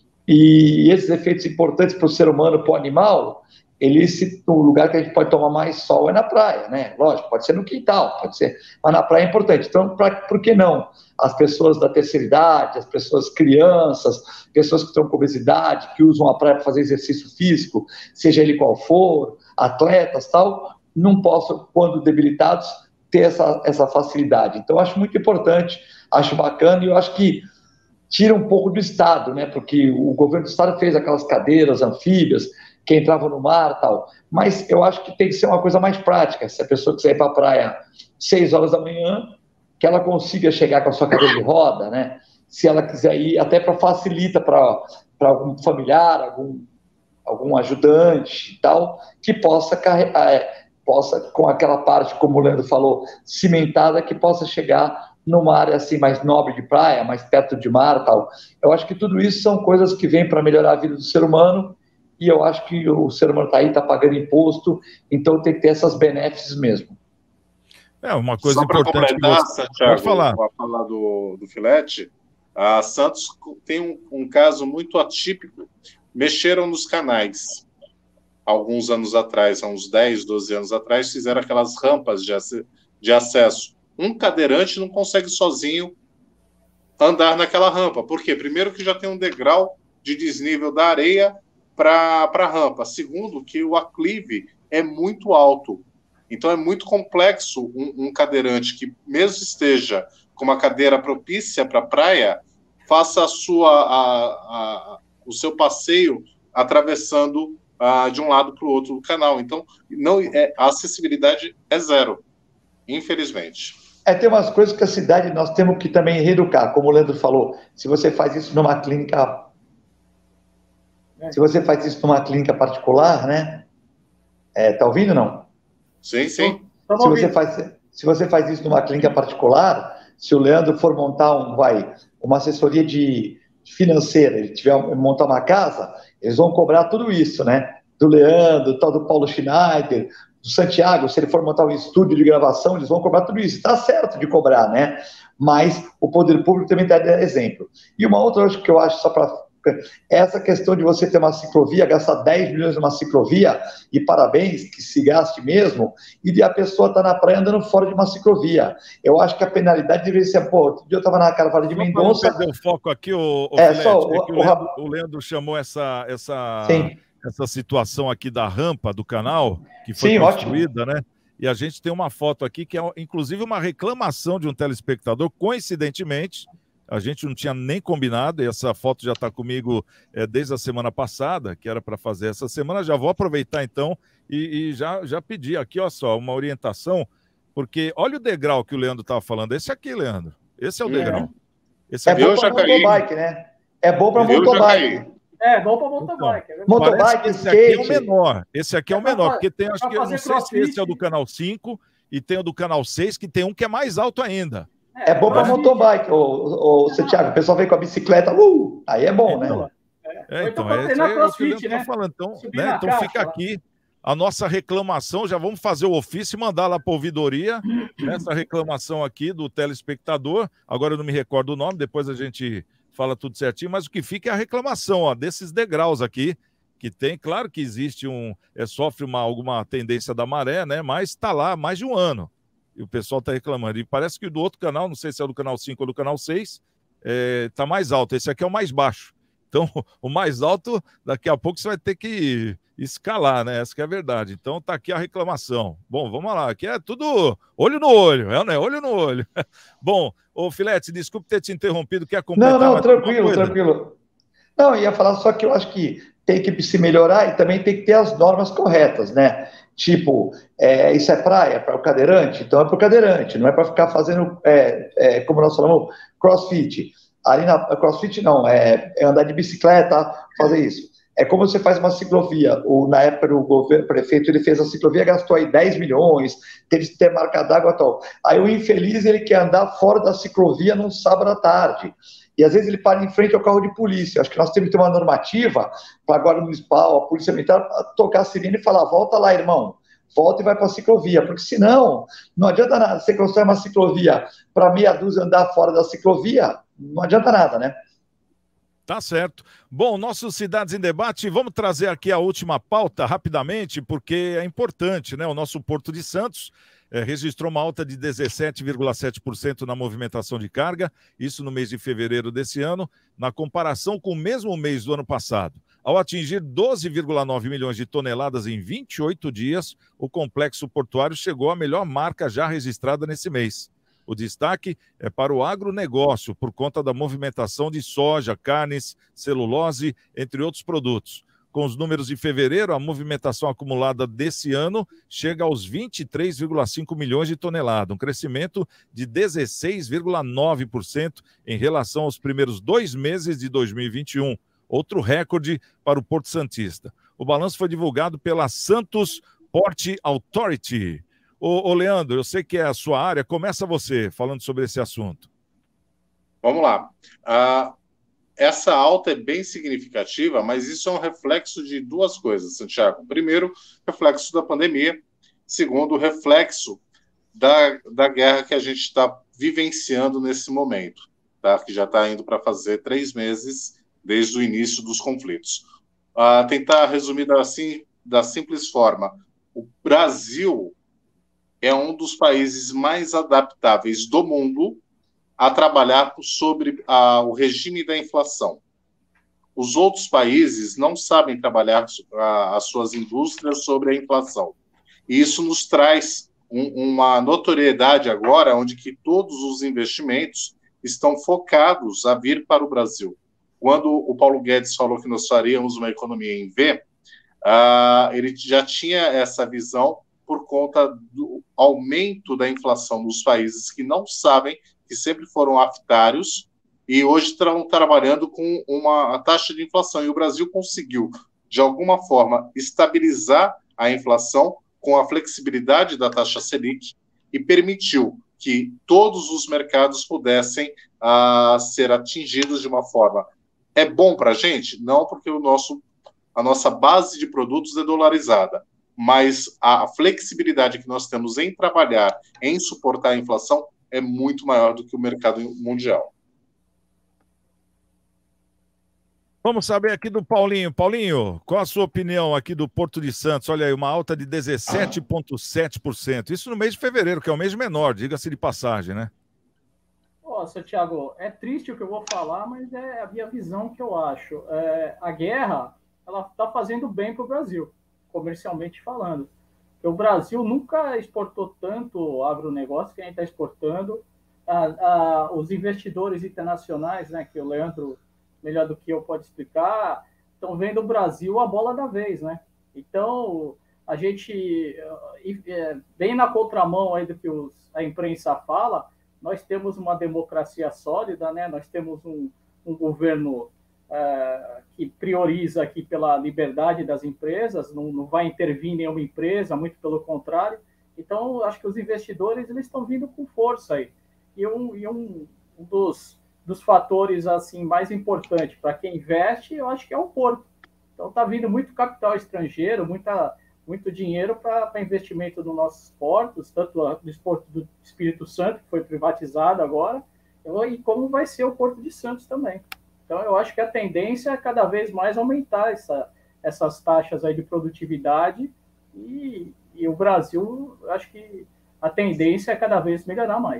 E esses efeitos importantes para o ser humano, para o animal, ele se, o lugar que a gente pode tomar mais sol é na praia, né? Lógico, pode ser no quintal, pode ser, mas na praia é importante. Então, pra, por que não? As pessoas da terceira idade, as pessoas crianças, pessoas que estão com obesidade, que usam a praia para fazer exercício físico, seja ele qual for, atletas, tal, não possam, quando debilitados, ter essa, essa facilidade. Então, acho muito importante, acho bacana e eu acho que tira um pouco do Estado, né? Porque o governo do Estado fez aquelas cadeiras anfíbias, que entravam no mar e tal. Mas eu acho que tem que ser uma coisa mais prática. Se a pessoa quiser ir para a praia seis horas da manhã, que ela consiga chegar com a sua cadeira de roda, né? Se ela quiser ir, até para facilita para algum familiar, algum, algum ajudante e tal, que possa carregar, é, possa, com aquela parte, como o Leandro falou, cimentada, que possa chegar numa área assim mais nobre de praia, mais perto de mar e tal. Eu acho que tudo isso são coisas que vêm para melhorar a vida do ser humano, e eu acho que o ser humano está aí, está pagando imposto, então tem que ter essas benefícios mesmo. É, uma coisa Só para importante completar, que você... Santiago, Pode falar. para falar do, do filete, a Santos tem um, um caso muito atípico. Mexeram nos canais. Alguns anos atrás, há uns dez, doze anos atrás, fizeram aquelas rampas de, ac de acesso. Um cadeirante não consegue sozinho andar naquela rampa. Por quê? Primeiro que já tem um degrau de desnível da areia para a rampa. Segundo, que o aclive é muito alto. Então é muito complexo um, um cadeirante que, mesmo esteja com uma cadeira propícia para a praia, faça a sua, a, a, o seu passeio atravessando a, de um lado para o outro do canal. Então não, é, a acessibilidade é zero, infelizmente. É, tem umas coisas que a cidade nós temos que também reeducar, como o Leandro falou. Se você faz isso numa clínica, é. se você faz isso numa clínica particular, né? É, tá ouvindo não? Sim, sim. Se você faz, se você faz isso numa clínica particular, se o Leandro for montar um, vai, uma assessoria de financeira, ele tiver montar uma casa, eles vão cobrar tudo isso, né? Do Leandro, tal do Paulo Schneider, do Santiago, se ele for montar um estúdio de gravação, eles vão cobrar tudo isso. Está certo de cobrar, né? Mas o poder público também dá exemplo. E uma outra coisa que eu acho, só para... essa questão de você ter uma ciclovia, gastar dez milhões numa ciclovia, e parabéns, que se gaste mesmo, e a pessoa está na praia andando fora de uma ciclovia. Eu acho que a penalidade deveria ser, pô, outro dia eu estava na Carvalho de Mendonça... Não perder o foco aqui, o, o é, Filete, só, é o, o, o, Leandro, o Leandro chamou essa... essa... Sim. essa situação aqui da rampa do canal, que foi Sim, construída, ótimo. né? E a gente tem uma foto aqui que é, inclusive, uma reclamação de um telespectador, coincidentemente, a gente não tinha nem combinado, e essa foto já está comigo é, desde a semana passada, que era para fazer essa semana. Já vou aproveitar, então, e, e já, já pedir aqui, ó só, uma orientação, porque olha o degrau que o Leandro estava falando. Esse aqui, Leandro, esse é o é. degrau. Esse é aqui bom para motobike, né? É bom para motobike. É, bom para motobike. Então, motobike, esse skate. aqui é o menor. Esse aqui é, é o menor, porque tem, acho que eu não sei se esse é o do canal cinco e tem o do canal seis, que tem um que é mais alto ainda. É, é bom para motobike, ô, ô, Santiago. O pessoal vem com a bicicleta, uh, aí é bom, então, né? É, então, é, é, é o que eu tô falando. Então, né, então fica aqui a nossa reclamação, já vamos fazer o ofício e mandar lá para a ouvidoria, essa reclamação aqui do telespectador. Agora eu não me recordo o nome, depois a gente fala tudo certinho, mas o que fica é a reclamação, ó, desses degraus aqui, que tem, claro que existe um, é, sofre uma, alguma tendência da maré, né, mas está lá há mais de um ano, e o pessoal está reclamando, e parece que do outro canal, não sei se é do canal cinco ou do canal seis, está é, mais alto, esse aqui é o mais baixo, então o mais alto, daqui a pouco você vai ter que escalar, né, essa que é a verdade, então tá aqui a reclamação. Bom, vamos lá, aqui é tudo olho no olho, é, né, olho no olho. Bom, ô Filete, desculpe ter te interrompido, quer completar? Não, não, tranquilo, tranquilo. Não, eu ia falar só que eu acho que tem que se melhorar e também tem que ter as normas corretas, né? Tipo, é, isso é praia para o cadeirante? Então é para o cadeirante, não é para ficar fazendo, é, é, como nós falamos, crossfit. Ali na crossfit não, é, é andar de bicicleta, fazer isso. É como você faz uma ciclovia. O, na época, o governo, o prefeito, ele fez a ciclovia, gastou aí dez milhões, teve que ter marca d'água e tal. Aí o infeliz, ele quer andar fora da ciclovia num sábado à tarde. E às vezes ele para em frente ao carro de polícia. Acho que nós temos que ter uma normativa para a Guarda Municipal, a Polícia Militar, tocar a sirene e falar, volta lá, irmão, volta e vai para a ciclovia. Porque senão, não adianta nada. Você constrói uma ciclovia para meia dúzia andar fora da ciclovia, não adianta nada, né? Tá certo. Bom, nosso Cidades em Debate, vamos trazer aqui a última pauta rapidamente, porque é importante, né? O nosso Porto de Santos é, registrou uma alta de dezessete vírgula sete por cento na movimentação de carga, isso no mês de fevereiro desse ano, na comparação com o mesmo mês do ano passado. Ao atingir doze vírgula nove milhões de toneladas em vinte e oito dias, o complexo portuário chegou à melhor marca já registrada nesse mês. O destaque é para o agronegócio, por conta da movimentação de soja, carnes, celulose, entre outros produtos. Com os números de fevereiro, a movimentação acumulada desse ano chega aos vinte e três vírgula cinco milhões de toneladas, um crescimento de dezesseis vírgula nove por cento em relação aos primeiros dois meses de dois mil e vinte e um, outro recorde para o Porto Santista. O balanço foi divulgado pela Santos Port Authority. Ô, ô Leandro, eu sei que é a sua área, começa você falando sobre esse assunto. Vamos lá. Uh, essa alta é bem significativa, mas isso é um reflexo de duas coisas, Santiago. Primeiro, reflexo da pandemia. Segundo, reflexo da, da guerra que a gente está vivenciando nesse momento, tá? Que já está indo para fazer três meses desde o início dos conflitos. Uh, tentar resumir assim, da simples forma, o Brasil é um dos países mais adaptáveis do mundo a trabalhar sobre a, o regime da inflação. Os outros países não sabem trabalhar a, as suas indústrias sobre a inflação. E isso nos traz um, uma notoriedade agora, onde que todos os investimentos estão focados a vir para o Brasil. Quando o Paulo Guedes falou que nós faríamos uma economia em V, uh, ele já tinha essa visão por conta do aumento da inflação nos países que não sabem, que sempre foram aftários, e hoje estão trabalhando com uma taxa de inflação. E o Brasil conseguiu, de alguma forma, estabilizar a inflação com a flexibilidade da taxa Selic e permitiu que todos os mercados pudessem uh, ser atingidos de uma forma. É bom para a gente? Não, porque o nosso, a nossa base de produtos é dolarizada, mas a flexibilidade que nós temos em trabalhar, em suportar a inflação, é muito maior do que o mercado mundial. Vamos saber aqui do Paulinho. Paulinho, qual a sua opinião aqui do Porto de Santos? Olha aí, uma alta de dezessete vírgula sete por cento. Isso no mês de fevereiro, que é o mês menor, diga-se de passagem, né? Nossa, Thiago, é triste o que eu vou falar, mas é a minha visão que eu acho. É, a guerra, ela está fazendo bem para o Brasil, comercialmente falando. O Brasil nunca exportou tanto agronegócio que a gente está exportando. Ah, ah, os investidores internacionais, né, que o Leandro, melhor do que eu, pode explicar, estão vendo o Brasil a bola da vez, né? Então, a gente, bem na contramão aí do que os, a imprensa fala, nós temos uma democracia sólida, né? Nós temos um, um governo Uh, que prioriza aqui pela liberdade das empresas, não, não vai intervir em nenhuma empresa, muito pelo contrário. Então, acho que os investidores eles estão vindo com força aí. E um, e um, um dos, dos fatores assim mais importantes para quem investe, eu acho que é o porto. Então, está vindo muito capital estrangeiro, muita, muito dinheiro para investimento nos nossos portos, tanto do Porto do Espírito Santo, que foi privatizado agora, e como vai ser o Porto de Santos também. Então, eu acho que a tendência é cada vez mais aumentar essa, essas taxas aí de produtividade e, e o Brasil, acho que a tendência é cada vez melhorar mais.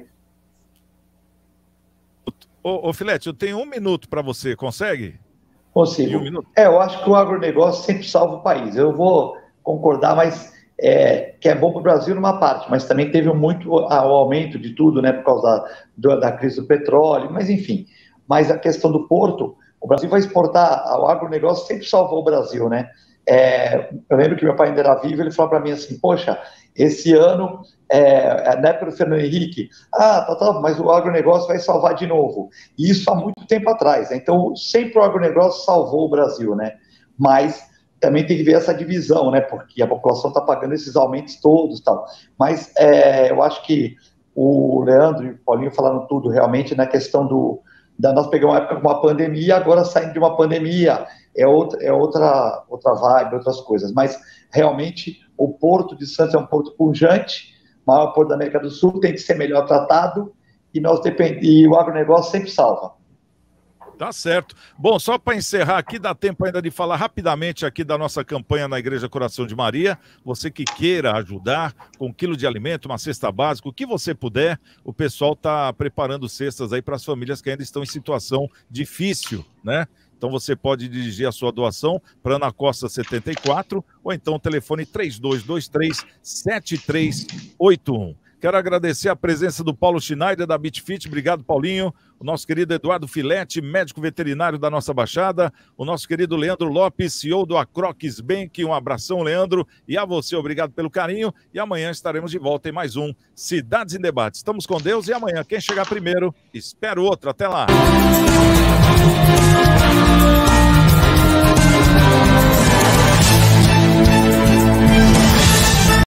Ô, ô Filete, eu tenho um minuto para você, consegue? Consigo. Um é, eu acho que o agronegócio sempre salva o país. Eu vou concordar, mas é, que é bom para o Brasil numa parte, mas também teve muito o aumento de tudo, né, por causa da, da crise do petróleo, mas enfim... Mas a questão do porto, o Brasil vai exportar, o agronegócio sempre salvou o Brasil, né? É, eu lembro que meu pai ainda era vivo, ele falou para mim assim, poxa, esse ano, é, na época do Fernando Henrique, ah, tá, tá, mas o agronegócio vai salvar de novo. E isso há muito tempo atrás, né? Então sempre o agronegócio salvou o Brasil, né? Mas também tem que ver essa divisão, né? Porque a população está pagando esses aumentos todos e tal. Mas é, eu acho que o Leandro e o Paulinho falaram tudo realmente na questão do... Da, nós pegamos uma época com uma pandemia, agora saindo de uma pandemia, é outra, é outra, outra vibe, outras coisas. Mas, realmente, o Porto de Santos é um porto pujante, maior porto da América do Sul, tem que ser melhor tratado, e, nós depend... e o agronegócio sempre salva. Tá certo. Bom, só para encerrar aqui, dá tempo ainda de falar rapidamente aqui da nossa campanha na Igreja Coração de Maria. Você que queira ajudar com um quilo de alimento, uma cesta básica, o que você puder, o pessoal está preparando cestas aí para as famílias que ainda estão em situação difícil, né? Então você pode dirigir a sua doação para Ana Costa setenta e quatro ou então o telefone três dois dois três, sete três oito um. Quero agradecer a presença do Paulo Schneider, da BitFit. Obrigado, Paulinho. O nosso querido Eduardo Filete, médico veterinário da nossa Baixada. O nosso querido Leandro Lopes, C E O do Acroques Bank. Um abração, Leandro. E a você, obrigado pelo carinho. E amanhã estaremos de volta em mais um Cidades em Debate. Estamos com Deus e amanhã, quem chegar primeiro, espera o outro. Até lá.